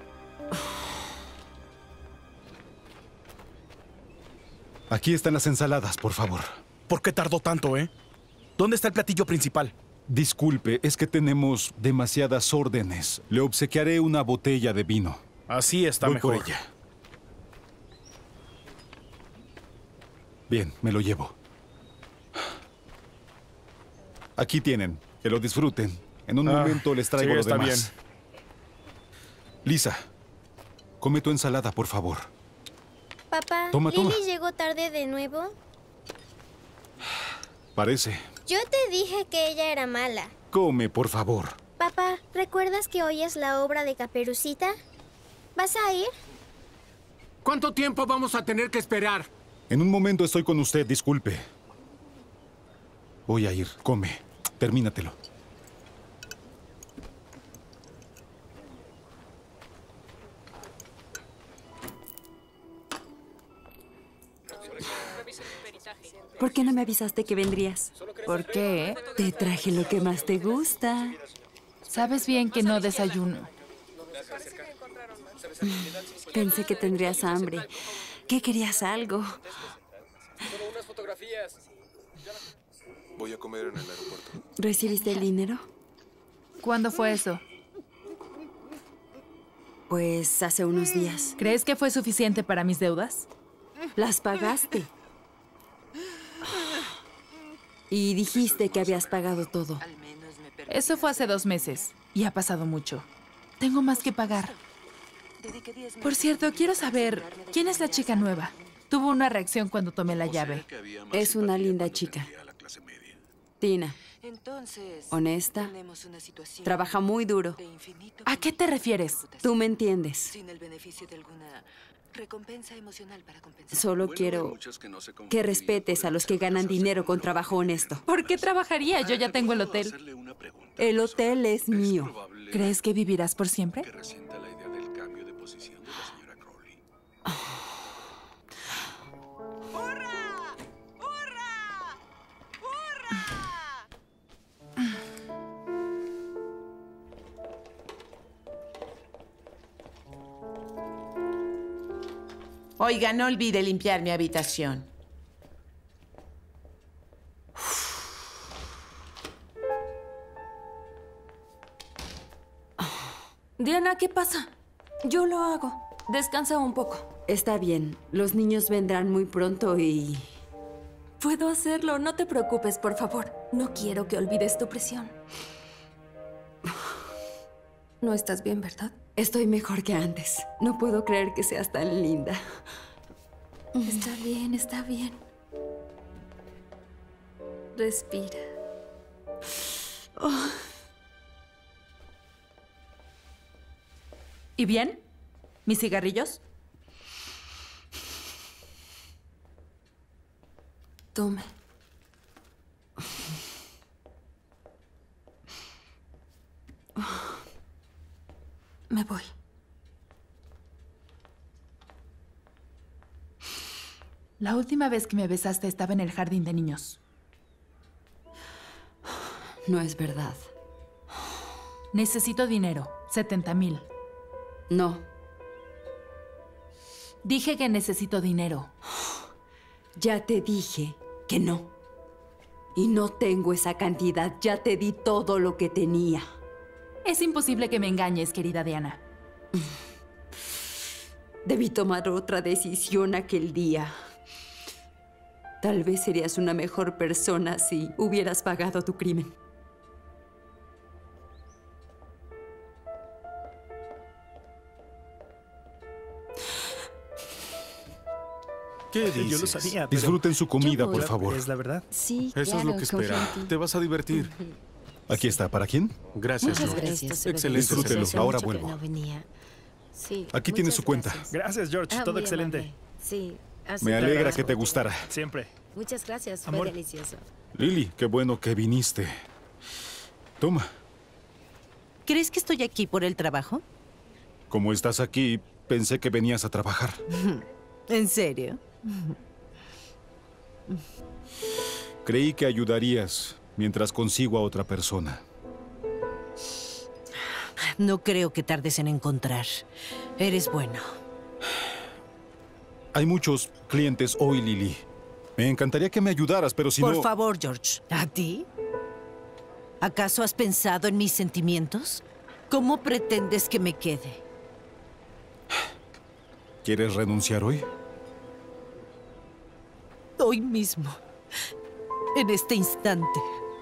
Aquí están las ensaladas, por favor. ¿Por qué tardó tanto, eh? ¿Dónde está el platillo principal? Disculpe, es que tenemos demasiadas órdenes. Le obsequiaré una botella de vino. Así está Voy mejor. por ella. Bien, me lo llevo. Aquí tienen. Que lo disfruten. En un Ah, momento les traigo sí, lo está demás. bien. Lisa, come tu ensalada, por favor. Papá, Toma, ¿Lily toma. llegó tarde de nuevo? Parece. Yo te dije que ella era mala. Come, por favor. Papá, ¿recuerdas que hoy es la obra de Caperucita? ¿Vas a ir? ¿Cuánto tiempo vamos a tener que esperar? En un momento estoy con usted, disculpe. Voy a ir. Come. Termínatelo. ¿Por qué no me avisaste que vendrías? ¿Por qué? Te traje lo que más te gusta. Sabes bien que no desayuno. Pensé que tendrías hambre. ¿Qué querías algo? Solo unas fotografías. Voy a comer en el aeropuerto. ¿Recibiste el dinero? ¿Cuándo fue eso? Pues hace unos días. ¿Crees que fue suficiente para mis deudas? Las pagaste. Y dijiste que habías pagado todo. Eso fue hace dos meses y ha pasado mucho. Tengo más que pagar. Por cierto, quiero saber, ¿quién es la chica nueva? Tuvo una reacción cuando tomé la llave. Es una linda chica. Tina. Entonces, honesta, tenemos una situación trabaja muy duro. de infinito ¿A qué te refieres? Tú me entiendes. sin el beneficio de alguna recompensa emocional para compensar. Solo quiero que respetes a los que ganan dinero con trabajo honesto. ¿Por qué trabajaría? Yo ya tengo el hotel. El hotel es mío. ¿Crees que vivirás por siempre? Oiga, no olvide limpiar mi habitación. Diana, ¿qué pasa? Yo lo hago. Descansa un poco. Está bien. Los niños vendrán muy pronto y... Puedo hacerlo. No te preocupes, por favor. No quiero que olvides tu presión. No estás bien, ¿verdad? Estoy mejor que antes. No puedo creer que seas tan linda. Está bien, está bien. Respira. Oh. ¿Y bien? ¿Mis cigarrillos? Tome. Me voy. La última vez que me besaste estaba en el jardín de niños. No es verdad. Necesito dinero. setenta mil. No. Dije que necesito dinero. Ya te dije que no. Y no tengo esa cantidad. Ya te di todo lo que tenía. Es imposible que me engañes, querida Diana. Debí tomar otra decisión aquel día. Tal vez serías una mejor persona si hubieras pagado tu crimen. ¿Qué dices? Yo lo sabía, pero- Disfruten su comida, Yo por voy. favor. ¿Es la verdad? Sí, Eso es lo que esperaba. Te vas a divertir. Aquí está. ¿Para quién? Gracias, Muchas Lord. gracias. Excelente. Disfrútelo. Hace Ahora mucho que vuelvo. no venía. Sí, Aquí tiene muchas su cuenta. gracias. Gracias, George. Ah, Todo muy excelente. amable. Sí. así Me te alegra agradezco. que te gustara. Siempre. Muchas gracias. Fue Amor. delicioso. Lily, qué bueno que viniste. Toma. ¿Crees que estoy aquí por el trabajo? Como estás aquí, pensé que venías a trabajar. ¿En serio? Creí que ayudarías mientras consigo a otra persona. No creo que tardes en encontrar. Eres bueno. Hay muchos clientes hoy, Lily. Me encantaría que me ayudaras, pero si Por no... favor, George. ¿A ti? ¿Acaso has pensado en mis sentimientos? ¿Cómo pretendes que me quede? ¿Quieres renunciar hoy? Hoy mismo. En este instante.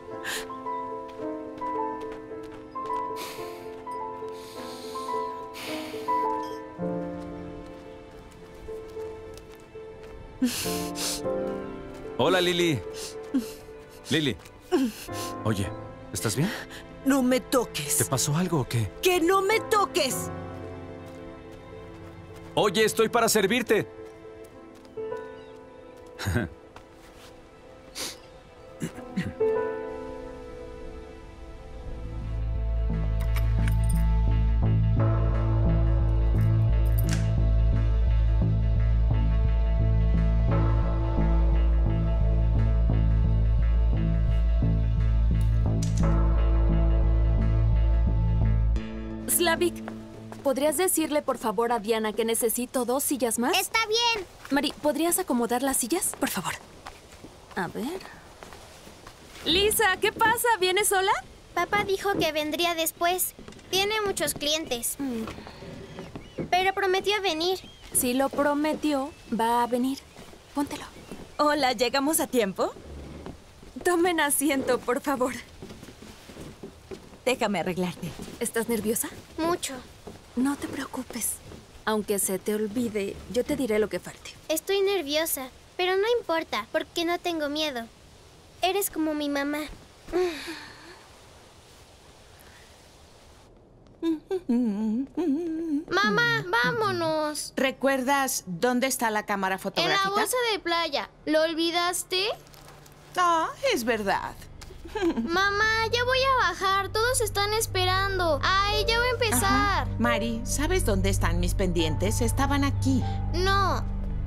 Hola, Lily. Lily. Oye, ¿estás bien? No me toques. ¿Te pasó algo o qué? ¡Que no me toques! Oye, estoy para servirte. Slavik, ¿podrías decirle por favor a Diana que necesito dos sillas más? Está bien. Mari, ¿podrías acomodar las sillas? Por favor. A ver. Lisa, ¿qué pasa? ¿Vienes sola? Papá dijo que vendría después. Tiene muchos clientes. Pero prometió venir. Si lo prometió, va a venir. Póntelo. Hola, ¿llegamos a tiempo? Tomen asiento, por favor. Déjame arreglarte. ¿Estás nerviosa? Mucho. No te preocupes. Aunque se te olvide, yo te diré lo que falte. Estoy nerviosa, pero no importa, porque no tengo miedo. Eres como mi mamá. Mamá, vámonos. ¿Recuerdas dónde está la cámara En fotográfica? la bolsa de playa. ¿Lo olvidaste? Ah, es verdad. Mamá, ya voy a bajar. Todos están esperando. Ay, ya voy a empezar. Ajá. Mari, ¿sabes dónde están mis pendientes? Estaban aquí. No.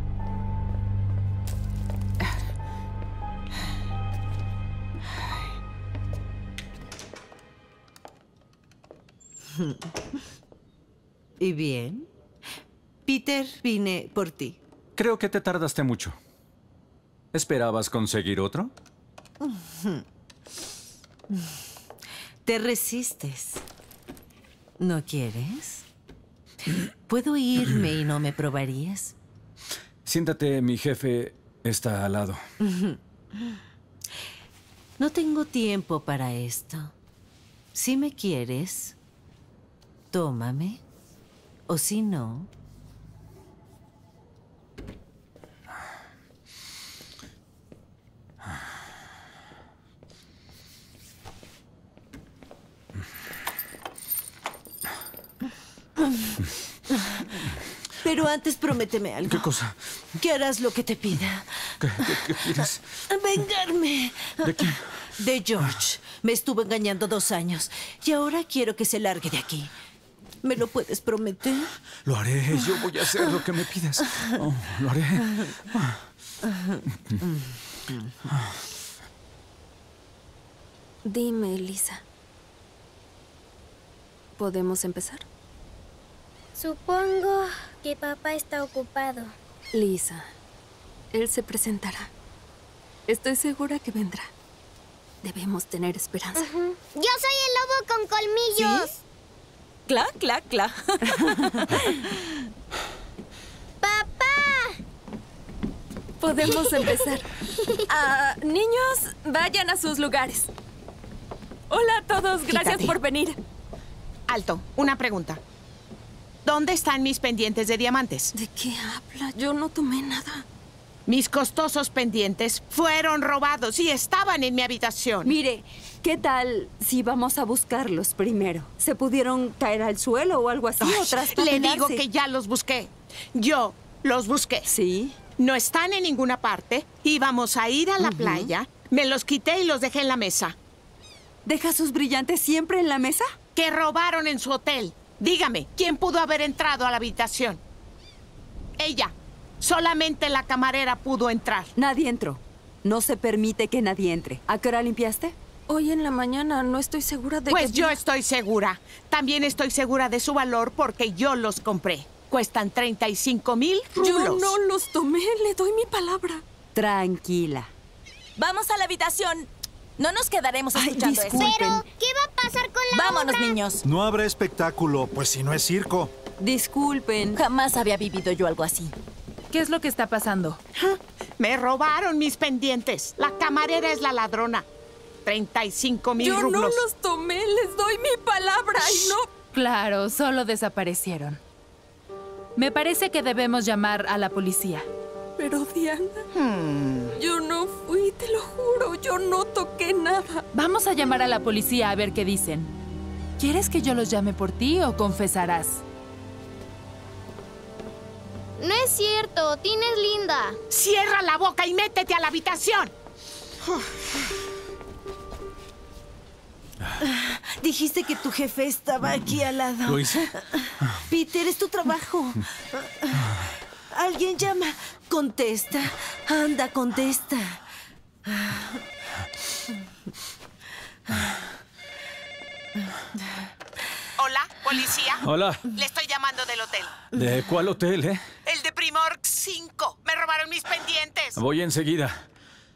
¿Y bien? Peter, vine por ti. Creo que te tardaste mucho. ¿Esperabas conseguir otro? Te resistes. ¿No quieres? ¿Puedo irme y no me probarías? Siéntate, mi jefe está al lado. No tengo tiempo para esto. Si me quieres, tómame. O si no... Pero antes prométeme algo. ¿Qué cosa? Que harás lo que te pida. ¿Qué, qué, qué quieres? Vengarme. ¿De quién? De George. Me estuvo engañando dos años. Y ahora quiero que se largue de aquí. ¿Me lo puedes prometer? Lo haré. Yo voy a hacer lo que me pidas. Oh, lo haré. Dime, Lisa. ¿Podemos empezar? Supongo que papá está ocupado. Lisa, él se presentará. Estoy segura que vendrá. Debemos tener esperanza. Uh-huh. Yo soy el lobo con colmillos. ¿Sí? Cla, cla, cla. ¡Papá! Podemos empezar. Ah, niños, vayan a sus lugares. Hola a todos, gracias Quítate. por venir. Alto, una pregunta. ¿Dónde están mis pendientes de diamantes? ¿De qué habla? Yo no tomé nada. Mis costosos pendientes fueron robados y estaban en mi habitación. Mire, ¿qué tal si vamos a buscarlos primero? ¿Se pudieron caer al suelo o algo así? Ay, o le traspapelarse? digo que ya los busqué. Yo los busqué. ¿Sí? No están en ninguna parte. Íbamos a ir a la Ujú. playa. Me los quité y los dejé en la mesa. ¿Deja sus brillantes siempre en la mesa? Que robaron en su hotel. Dígame, ¿quién pudo haber entrado a la habitación? Ella. Solamente la camarera pudo entrar. Nadie entró. No se permite que nadie entre. ¿A qué hora limpiaste? Hoy en la mañana no estoy segura de Pues que... yo estoy segura. También estoy segura de su valor porque yo los compré. Cuestan treinta y cinco mil rublos. Yo no los tomé, le doy mi palabra. Tranquila. Vamos a la habitación. No nos quedaremos Ay, escuchando eso. disculpen. Pero, ¿qué va a pasar con la Vámonos, obra? niños. No habrá espectáculo, pues si no es circo. Disculpen. Jamás había vivido yo algo así. ¿Qué es lo que está pasando? Me robaron mis pendientes. La camarera es la ladrona. treinta y cinco mil Yo rublos. no los tomé, les doy mi palabra y no... Claro, solo desaparecieron. Me parece que debemos llamar a la policía. Pero Diana, Hmm. yo no fui, te lo juro, yo no toqué nada. Vamos a llamar a la policía a ver qué dicen. ¿Quieres que yo los llame por ti o confesarás? No es cierto, Tina es linda. Cierra la boca y métete a la habitación. Dijiste que tu jefe estaba aquí al lado. ¿Lo hice? Peter, es tu trabajo. Alguien llama. Contesta. Anda, contesta. Hola, policía. Hola. Le estoy llamando del hotel. ¿De cuál hotel, eh? El de Primork cinco. Me robaron mis pendientes. Voy enseguida.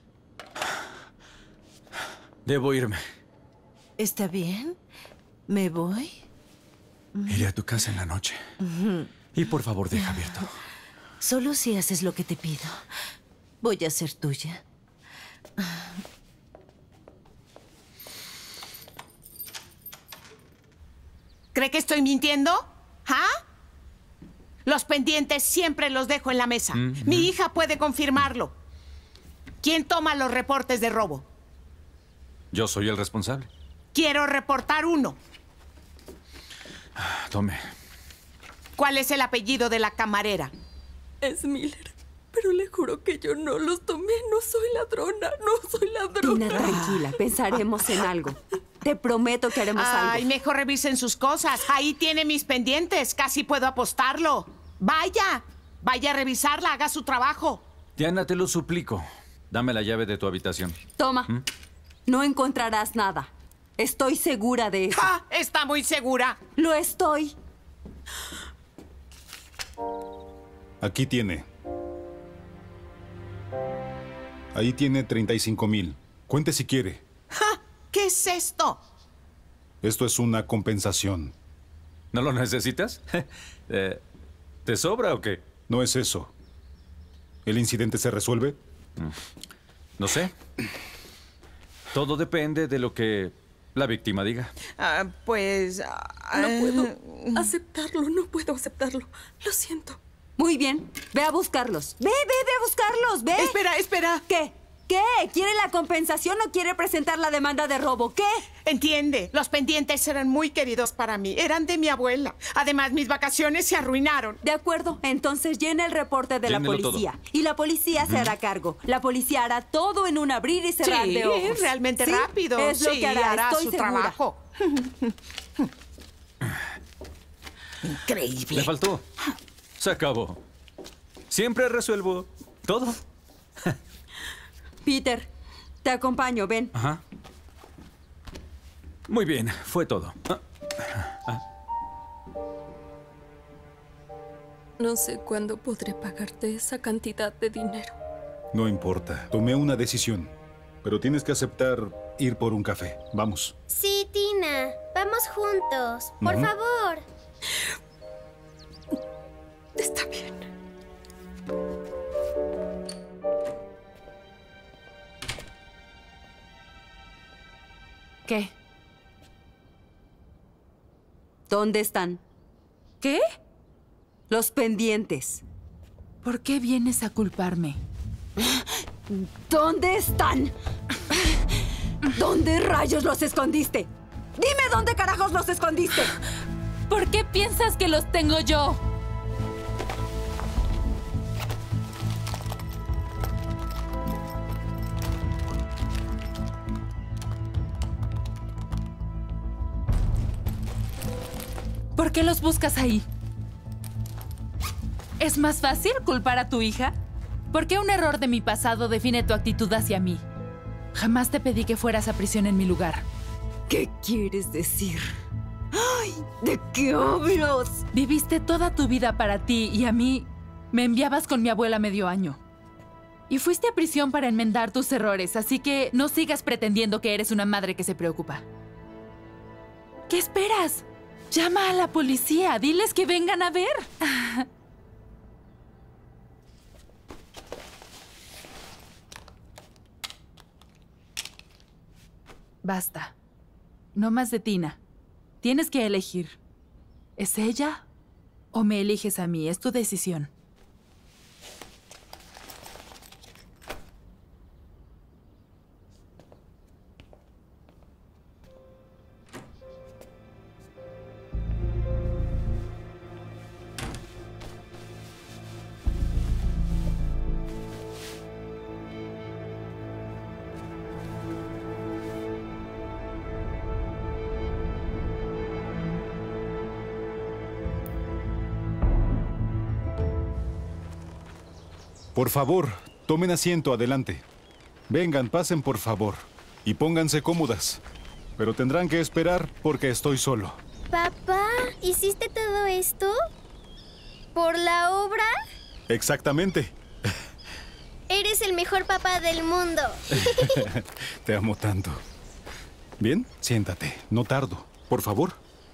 Debo irme. ¿Está bien? ¿Me voy? Iré a tu casa en la noche. Y por favor, deja abierto. Solo si haces lo que te pido. Voy a ser tuya. ¿Cree que estoy mintiendo? ¿Ah? Los pendientes siempre los dejo en la mesa. Mm, Mi mm. hija puede confirmarlo. ¿Quién toma los reportes de robo? Yo soy el responsable. Quiero reportar uno. Tome. ¿Cuál es el apellido de la camarera? Es Miller. Pero le juro que yo no los tomé. No soy ladrona. No soy ladrona. Tina, tranquila. Pensaremos en algo. Te prometo que haremos algo. Ay, mejor revisen sus cosas. Ahí tiene mis pendientes. Casi puedo apostarlo. Vaya. Vaya a revisarla. Haga su trabajo. Diana, te lo suplico. Dame la llave de tu habitación. Toma. ¿Mm? No encontrarás nada. Estoy segura de eso. ¡Ja! Está muy segura. Lo estoy. Aquí tiene. Ahí tiene treinta y cinco mil. Cuente si quiere. ¡Ja! ¿Qué es esto? Esto es una compensación. ¿No lo necesitas? eh, ¿Te sobra o qué? No es eso. ¿El incidente se resuelve? No sé. Todo depende de lo que la víctima diga. Ah, pues... No puedo aceptarlo, no puedo aceptarlo. Lo siento. Muy bien. Ve a buscarlos. Ve, ve, ve a buscarlos. Ve. Espera, espera. ¿Qué? ¿Qué? ¿Quiere la compensación o quiere presentar la demanda de robo? ¿Qué? Entiende, los pendientes eran muy queridos para mí. Eran de mi abuela. Además, mis vacaciones se arruinaron. De acuerdo. Entonces llena el reporte de Llénelo la policía. todo. Y la policía se hará cargo. La policía hará todo en un abrir y cerrar Sí, de ojos. realmente ¿Sí? rápido. Es lo Sí, que hará. hará Estoy su segura. trabajo. Increíble. Le faltó. Se acabó. Siempre resuelvo todo. Peter, te acompaño. Ven. Ajá. Muy bien, fue todo. Ah. Ah. No sé cuándo podré pagarte esa cantidad de dinero. No importa. Tomé una decisión. Pero tienes que aceptar ir por un café. Vamos. Sí, Tina. Vamos juntos. Por Ujú. favor. Está bien. ¿Qué? ¿Dónde están? ¿Qué? Los pendientes. ¿Por qué vienes a culparme? ¿Dónde están? ¿Dónde rayos los escondiste? Dime dónde carajos los escondiste. ¿Por qué piensas que los tengo yo? ¿Por qué los buscas ahí? ¿Es más fácil culpar a tu hija? ¿Por qué un error de mi pasado define tu actitud hacia mí? Jamás te pedí que fueras a prisión en mi lugar. ¿Qué quieres decir? ¡Ay! ¿De qué hablas? Viviste toda tu vida para ti y a mí me enviabas con mi abuela medio año. Y fuiste a prisión para enmendar tus errores, así que no sigas pretendiendo que eres una madre que se preocupa. ¿Qué esperas? Llama a la policía, diles que vengan a ver. Basta. No más de Tina. Tienes que elegir. ¿Es ella o me eliges a mí? Es tu decisión. Por favor, tomen asiento adelante. Vengan, pasen por favor. Y pónganse cómodas. Pero tendrán que esperar porque estoy solo. Papá, ¿hiciste todo esto? ¿Por la obra? Exactamente. Eres el mejor papá del mundo. Te amo tanto. Bien, siéntate. No tardo. Por favor.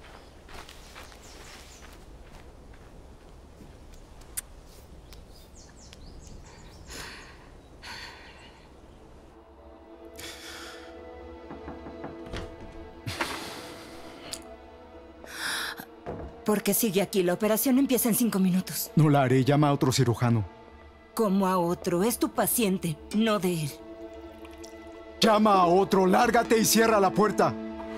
¿Por qué sigue aquí? La operación empieza en cinco minutos. No la haré. Llama a otro cirujano. Como a otro. Es tu paciente, no de él. Llama a otro, lárgate y cierra la puerta.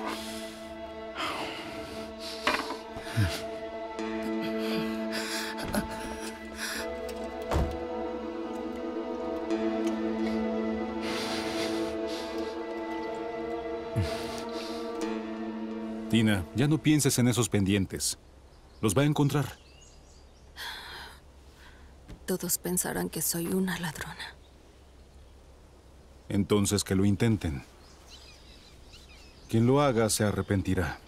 Tina, ya no pienses en esos pendientes. Los va a encontrar. Todos pensarán que soy una ladrona. Entonces que lo intenten. Quien lo haga se arrepentirá.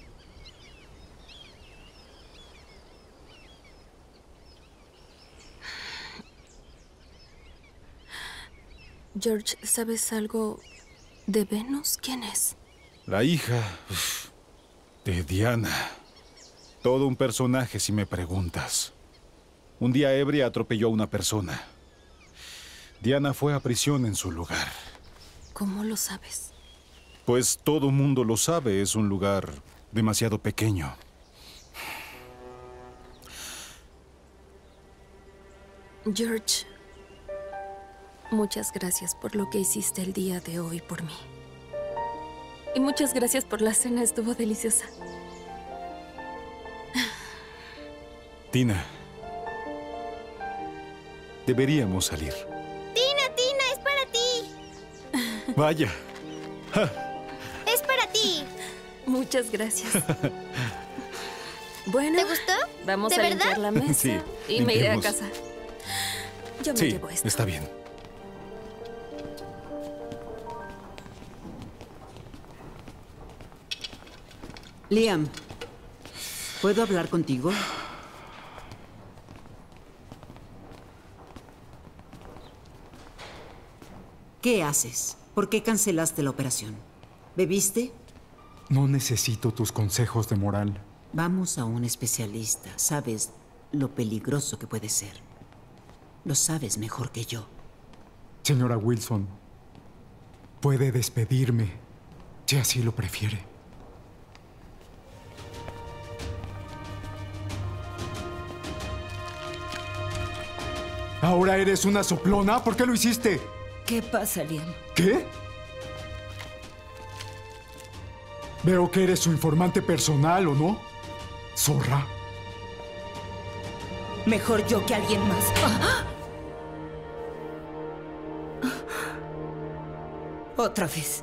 George, ¿sabes algo de Venus? ¿Quién es? La hija de Diana. Todo un personaje, si me preguntas. Un día ebria atropelló a una persona. Diana fue a prisión en su lugar. ¿Cómo lo sabes? Pues todo mundo lo sabe, es un lugar demasiado pequeño. George, muchas gracias por lo que hiciste el día de hoy por mí. Y muchas gracias por la cena, estuvo deliciosa. Tina, deberíamos salir. Tina, Tina, es para ti. Vaya. Es para ti. Muchas gracias. Bueno, ¿te gustó? Vamos ¿De a verdad? limpiar la mesa Sí, y me iré a limpiemos. casa. Yo me Sí, llevo esto. está bien. Liam, ¿puedo hablar contigo? ¿Qué haces? ¿Por qué cancelaste la operación? ¿Bebiste? No necesito tus consejos de moral. Vamos a un especialista. Sabes lo peligroso que puede ser. Lo sabes mejor que yo. Señora Wilson, puede despedirme, si así lo prefiere. ¿Ahora eres una soplona? ¿Por qué lo hiciste? ¿Qué pasa, Liam? ¿Qué? Veo que eres su informante personal, ¿o no? Zorra. Mejor yo que alguien más. ¡Ah! Otra vez.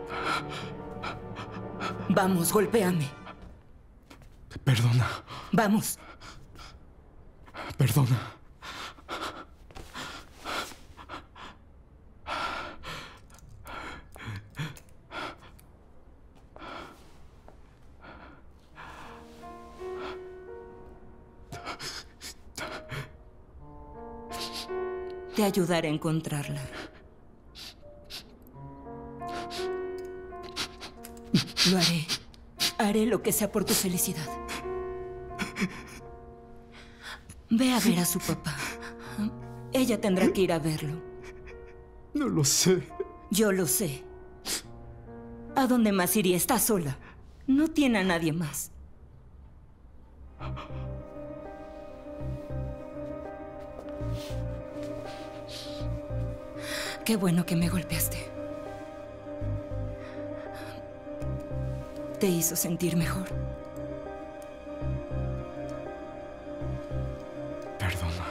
Vamos, golpéame. Perdona. Vamos. Perdona. Te ayudaré a encontrarla. Lo haré. Haré lo que sea por tu felicidad. Ve a ver a su papá. Ella tendrá que ir a verlo. No lo sé. Yo lo sé. ¿A dónde más iría? Está sola. No tiene a nadie más. Qué bueno que me golpeaste. ¿Te hizo sentir mejor? Perdona.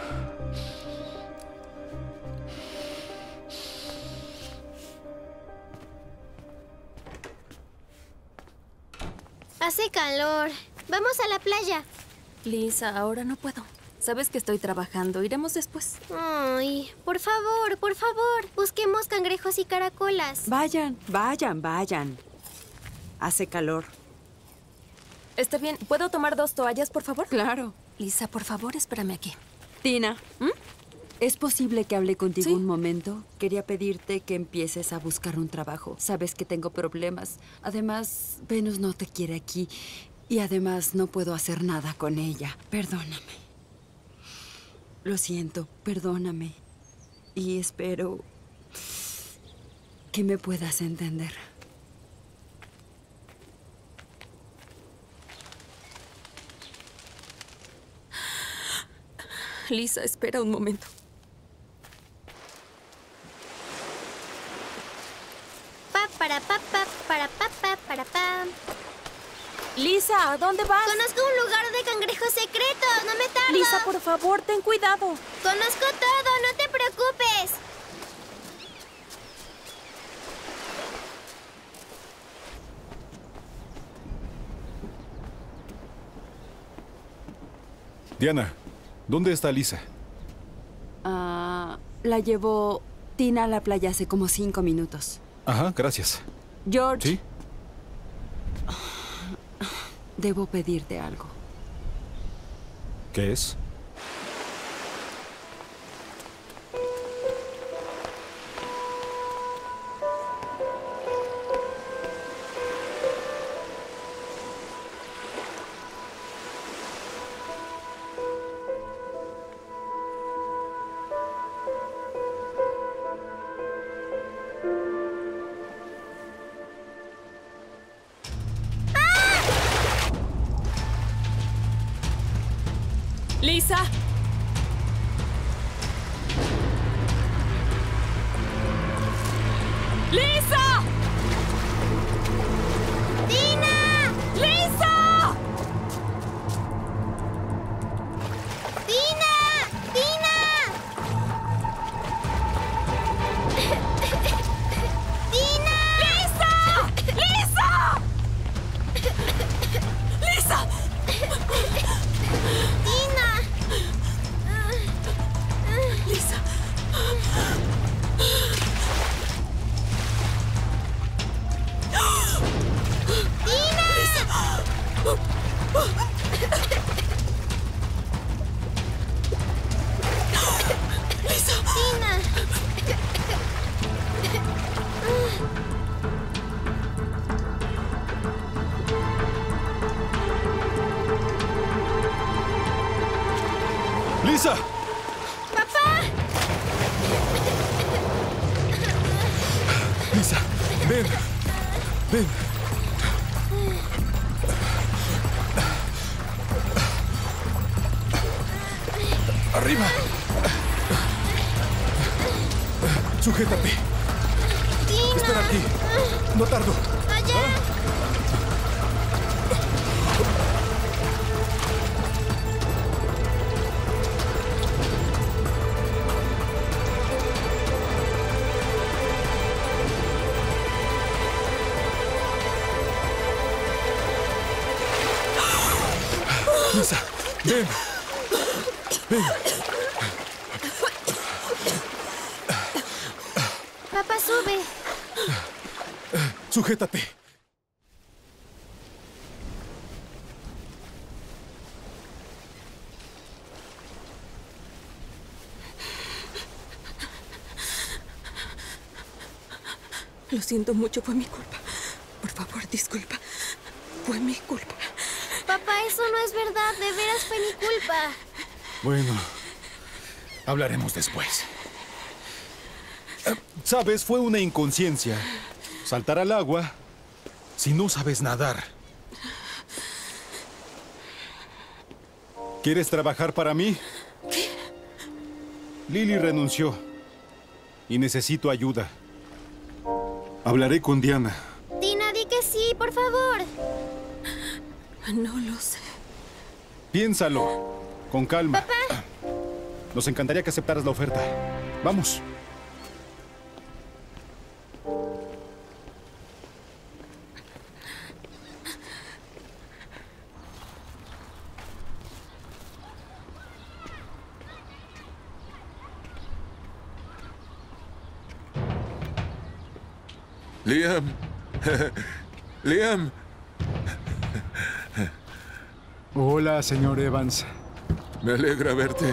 Hace calor. Vamos a la playa. Lisa, ahora no puedo. Sabes que estoy trabajando. Iremos después. Ay, por favor, por favor. Busquemos cangrejos y caracolas. Vayan, vayan, vayan. Hace calor. Está bien. ¿Puedo tomar dos toallas, por favor? Claro. Lisa, por favor, espérame aquí. Tina, ¿Mm? ¿es posible que hable contigo ¿Sí? un momento? Quería pedirte que empieces a buscar un trabajo. Sabes que tengo problemas. Además, Venus no te quiere aquí. Y además no puedo hacer nada con ella. Perdóname. Lo siento, perdóname. Y espero que me puedas entender. Lisa, espera un momento. para pa, pa, para pa, pa, para pa. Lisa, ¿a dónde vas? Conozco un lugar de cangrejos secretos, no me tardo. Lisa, por favor, ten cuidado. Conozco todo, no te preocupes. Diana, ¿dónde está Lisa? Ah, la llevó Tina a la playa hace como cinco minutos. Ajá, gracias. George. ¿Sí? Debo pedirte algo. ¿Qué es? Lisa. ¡Lisa! ¡Tina! ¡Lisa! ¡Tina! ¡Tina! ¡Tina! ¡Lisa! ¡Lisa! ¡Lisa! ¡Tina! Lisa. ¡Tina! Lisa. ¡Tina! ¡Lisa! ¡Papá! Lisa, ven. Ven. Arriba. Sujétate. ¡Tina! Espera aquí. No tardo. ¡Allá! Lisa, ven. Ven. Papá, sube. Sujétate. Lo siento mucho, fue mi culpa. Por favor, disculpa. Fue mi culpa. Papá, eso no es verdad. De veras fue mi culpa. Bueno, hablaremos después. Sabes, fue una inconsciencia. Saltar al agua si no sabes nadar. ¿Quieres trabajar para mí? ¿Qué? Lily renunció y necesito ayuda. Hablaré con Diana. Tina, di que sí, por favor. No lo sé. Piénsalo. Con calma. Papá. Nos encantaría que aceptaras la oferta. Vamos. Liam. Liam. Hola, señor Evans. Me alegra verte.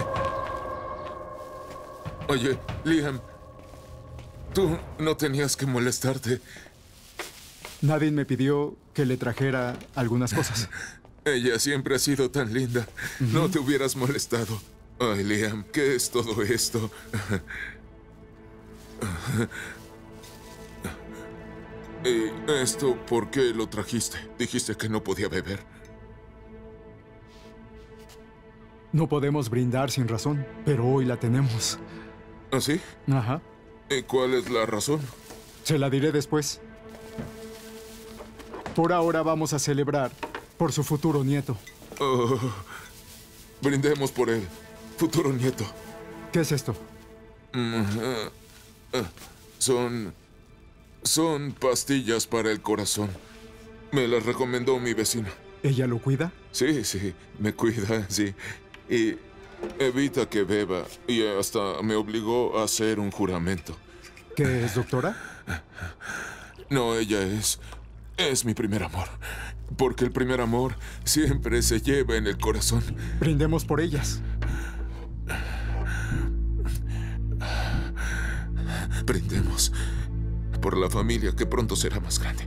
Oye, Liam, tú no tenías que molestarte. Nadie me pidió que le trajera algunas cosas. Ella siempre ha sido tan linda. Uh-huh. No te hubieras molestado. Ay, Liam, ¿qué es todo esto? ¿Y esto por qué lo trajiste? Dijiste que no podía beber. No podemos brindar sin razón, pero hoy la tenemos. ¿Ah, sí? Ajá. ¿Y cuál es la razón? Se la diré después. Por ahora vamos a celebrar por su futuro nieto. Oh, brindemos por él, futuro nieto. ¿Qué es esto? Mm, uh, uh, son... Son pastillas para el corazón. Me las recomendó mi vecina. ¿Ella lo cuida? Sí, sí, me cuida, sí. Y evita que beba. Y hasta me obligó a hacer un juramento. ¿Qué es, doctora? No, ella es... Es mi primer amor. Porque el primer amor siempre se lleva en el corazón. Brindemos por ellas. Brindemos por la familia que pronto será más grande.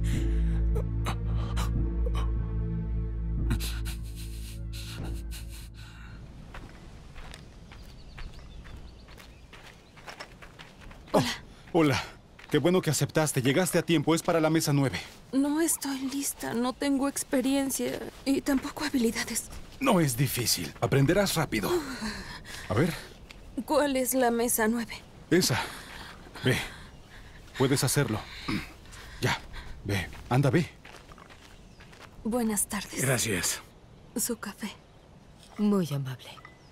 Oh, hola. Qué bueno que aceptaste. Llegaste a tiempo. Es para la mesa nueve. No estoy lista. No tengo experiencia y tampoco habilidades. No es difícil. Aprenderás rápido. A ver. ¿Cuál es la mesa nueve? Esa. Ve. Puedes hacerlo. Ya. Ve. Anda, ve. Buenas tardes. Gracias. Su café. Muy amable.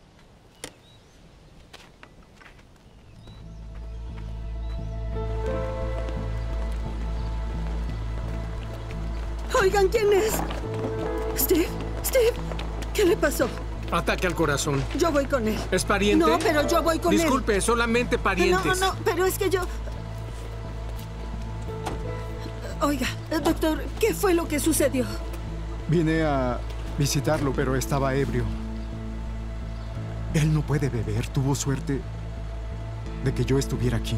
Oigan, ¿quién es? Steve, Steve, ¿qué le pasó? Ataque al corazón. Yo voy con él. ¿Es pariente? No, pero yo voy con él. Disculpe, solamente parientes. No, no, pero es que yo... Oiga, doctor, ¿qué fue lo que sucedió? Vine a visitarlo, pero estaba ebrio. Él no puede beber. Tuvo suerte de que yo estuviera aquí.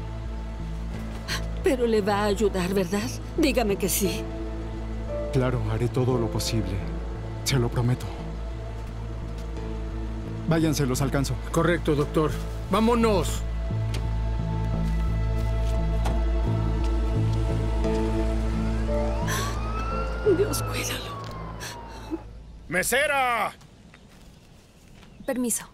Pero le va a ayudar, ¿verdad? Dígame que sí. Claro, haré todo lo posible. Se lo prometo. Váyanse, los alcanzo. Correcto, doctor. ¡Vámonos! Dios, cuídalo. ¡Mesera! Permiso.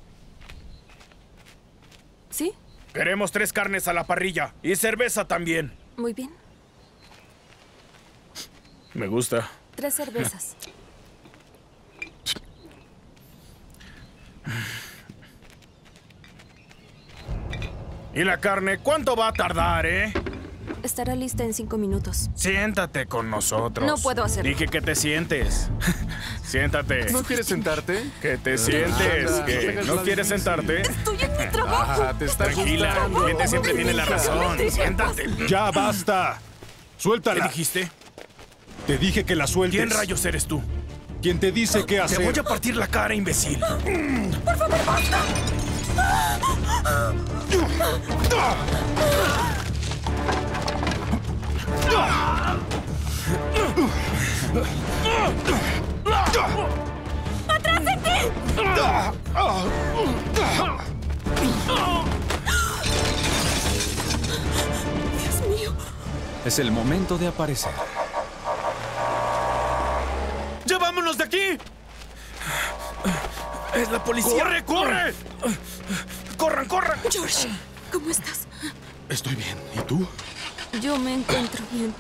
¿Sí? Queremos tres carnes a la parrilla y cerveza también. Muy bien. Me gusta. Tres cervezas. ¿Y la carne cuánto va a tardar, eh? Estará lista en cinco minutos. Siéntate con nosotros. No puedo hacerlo. Dije que te sientes. Siéntate. ¿No quieres sentarte? Que te sientes. Anda, ¿Qué? no ¿No quieres sentarte? Estoy en mi trabajo. Ah, te está Tranquila, gustando. la gente siempre tiene la razón. Siéntate. Ya basta. Suéltala. ¿Qué dijiste? Te dije que la sueltes. ¿Quién rayos eres tú? ¿Quién te dice qué hacer? Te voy a partir la cara, imbécil. Por favor, basta. ¡Atrás de ti! Dios mío. Es el momento de aparecer. ¡Ya vámonos de aquí! ¡Es la policía! ¡Corre, corre! ¡Corran, corran! George, ¿cómo estás? Estoy bien. ¿Y tú? Yo me encuentro bien.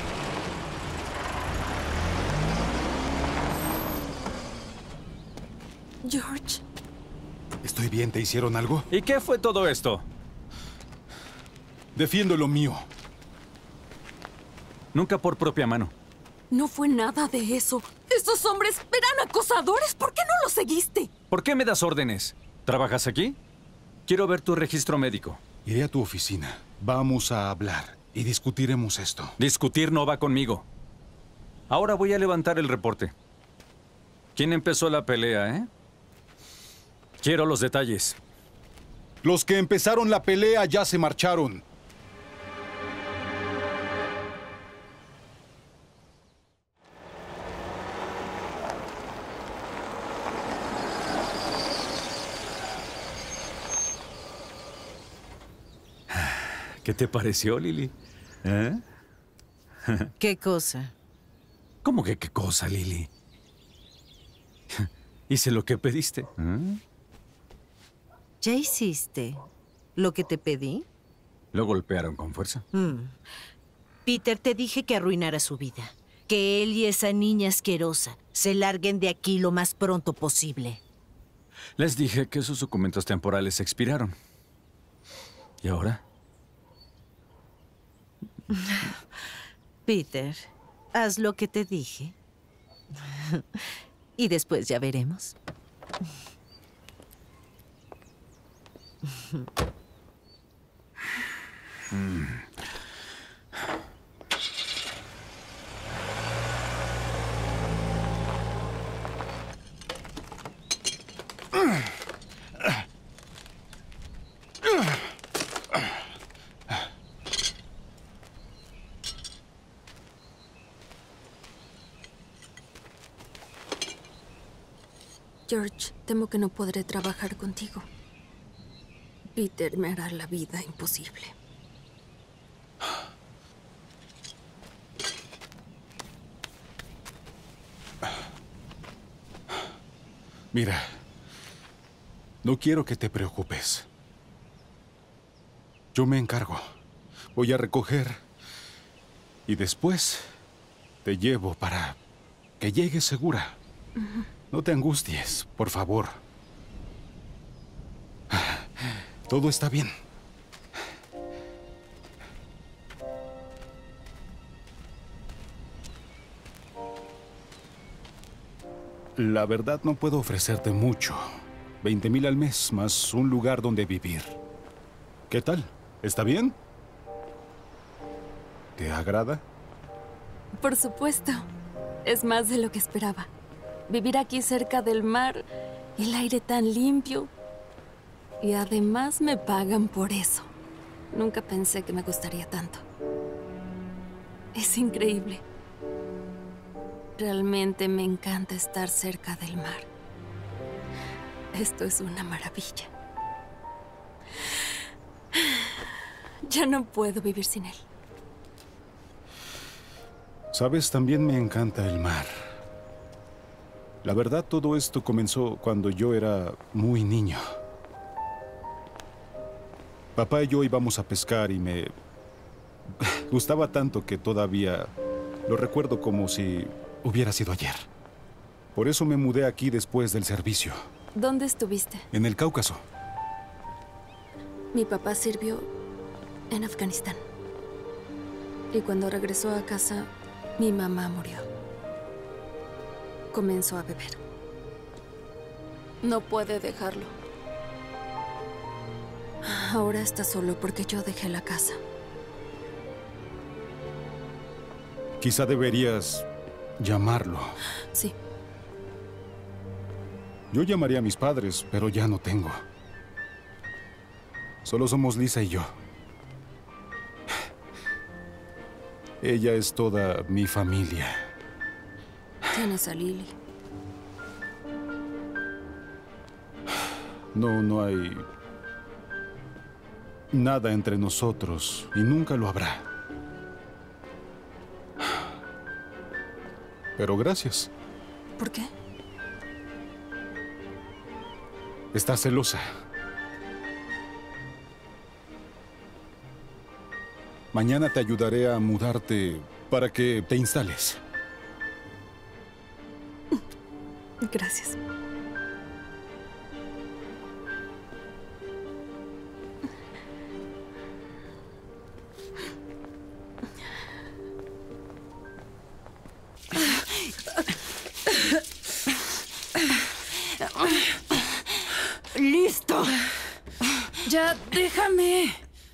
George. Estoy bien. ¿Te hicieron algo? ¿Y qué fue todo esto? Defiendo lo mío. Nunca por propia mano. No fue nada de eso. Esos hombres eran acosadores. ¿Por qué no los seguiste? ¿Por qué me das órdenes? ¿Trabajas aquí? Quiero ver tu registro médico. Iré a tu oficina. Vamos a hablar y discutiremos esto. Discutir no va conmigo. Ahora voy a levantar el reporte. ¿Quién empezó la pelea, eh? Quiero los detalles. Los que empezaron la pelea ya se marcharon. ¿Qué te pareció, Lily? ¿Eh? ¿Qué cosa? ¿Cómo que qué cosa, Lily? Hice lo que pediste. ¿Eh? ¿Ya hiciste lo que te pedí? Lo golpearon con fuerza. Mm. Peter, te dije que arruinara su vida. Que él y esa niña asquerosa se larguen de aquí lo más pronto posible. Les dije que sus documentos temporales expiraron. ¿Y ahora? Peter, haz lo que te dije. Y después ya veremos. Mm. George, temo que no podré trabajar contigo. Peter me hará la vida imposible. Mira, no quiero que te preocupes. Yo me encargo. Voy a recoger y después te llevo para que llegues segura. Ujú. No te angusties, por favor. Todo está bien. La verdad no puedo ofrecerte mucho. Veinte mil al mes, más un lugar donde vivir. ¿Qué tal? ¿Está bien? ¿Te agrada? Por supuesto. Es más de lo que esperaba. Vivir aquí cerca del mar, el aire tan limpio. Y además me pagan por eso. Nunca pensé que me gustaría tanto. Es increíble. Realmente me encanta estar cerca del mar. Esto es una maravilla. Ya no puedo vivir sin él. Sabes, también me encanta el mar. La verdad, todo esto comenzó cuando yo era muy niño. Papá y yo íbamos a pescar y me gustaba tanto que todavía lo recuerdo como si hubiera sido ayer. Por eso me mudé aquí después del servicio. ¿Dónde estuviste? En el Cáucaso. Mi papá sirvió en Afganistán. Y cuando regresó a casa, mi mamá murió. Comenzó a beber. No puede dejarlo. Ahora está solo porque yo dejé la casa. Quizá deberías llamarlo. Sí. Yo llamaría a mis padres, pero ya no tengo. Solo somos Lisa y yo. Ella es toda mi familia. Tienes a Lily. No, no hay nada entre nosotros y nunca lo habrá. Pero gracias. ¿Por qué? Estás celosa. Mañana te ayudaré a mudarte para que te instales. Gracias. ¡Listo! Ya, déjame.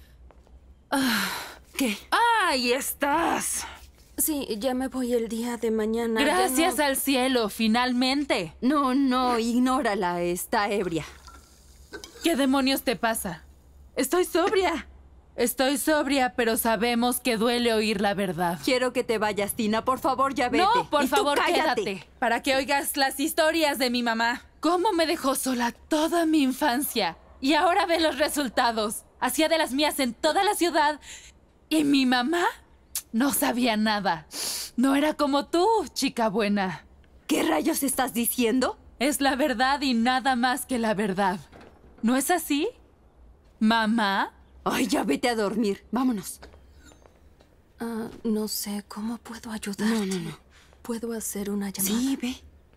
¿Qué? ¡Ahí estás! Sí, ya me voy el día de mañana. Ya Gracias no- al cielo, finalmente. No, no, ignórala, está ebria. ¿Qué demonios te pasa? Estoy sobria. Estoy sobria, pero sabemos que duele oír la verdad. Quiero que te vayas, Tina. Por favor, ya vete. No, por Y tú favor, cállate. quédate. Para que oigas las historias de mi mamá. Cómo me dejó sola toda mi infancia. Y ahora ve los resultados. Hacía de las mías en toda la ciudad. Y mi mamá no sabía nada. No era como tú, chica buena. ¿Qué rayos estás diciendo? Es la verdad y nada más que la verdad. ¿No es así? ¿Mamá? Ay, ya vete a dormir. Vámonos. Ah, no sé cómo puedo ayudar. No, no, no. ¿Puedo hacer una llamada? Sí, ve.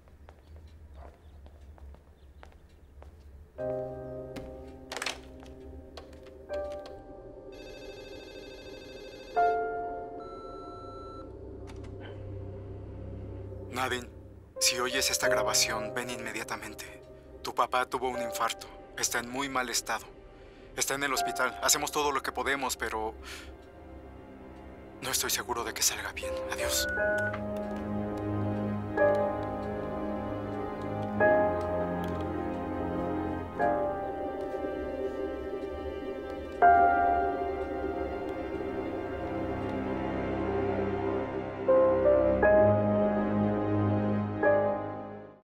Nadine, si oyes esta grabación, ven inmediatamente. Tu papá tuvo un infarto. Está en muy mal estado. Está en el hospital. Hacemos todo lo que podemos, pero no estoy seguro de que salga bien. Adiós.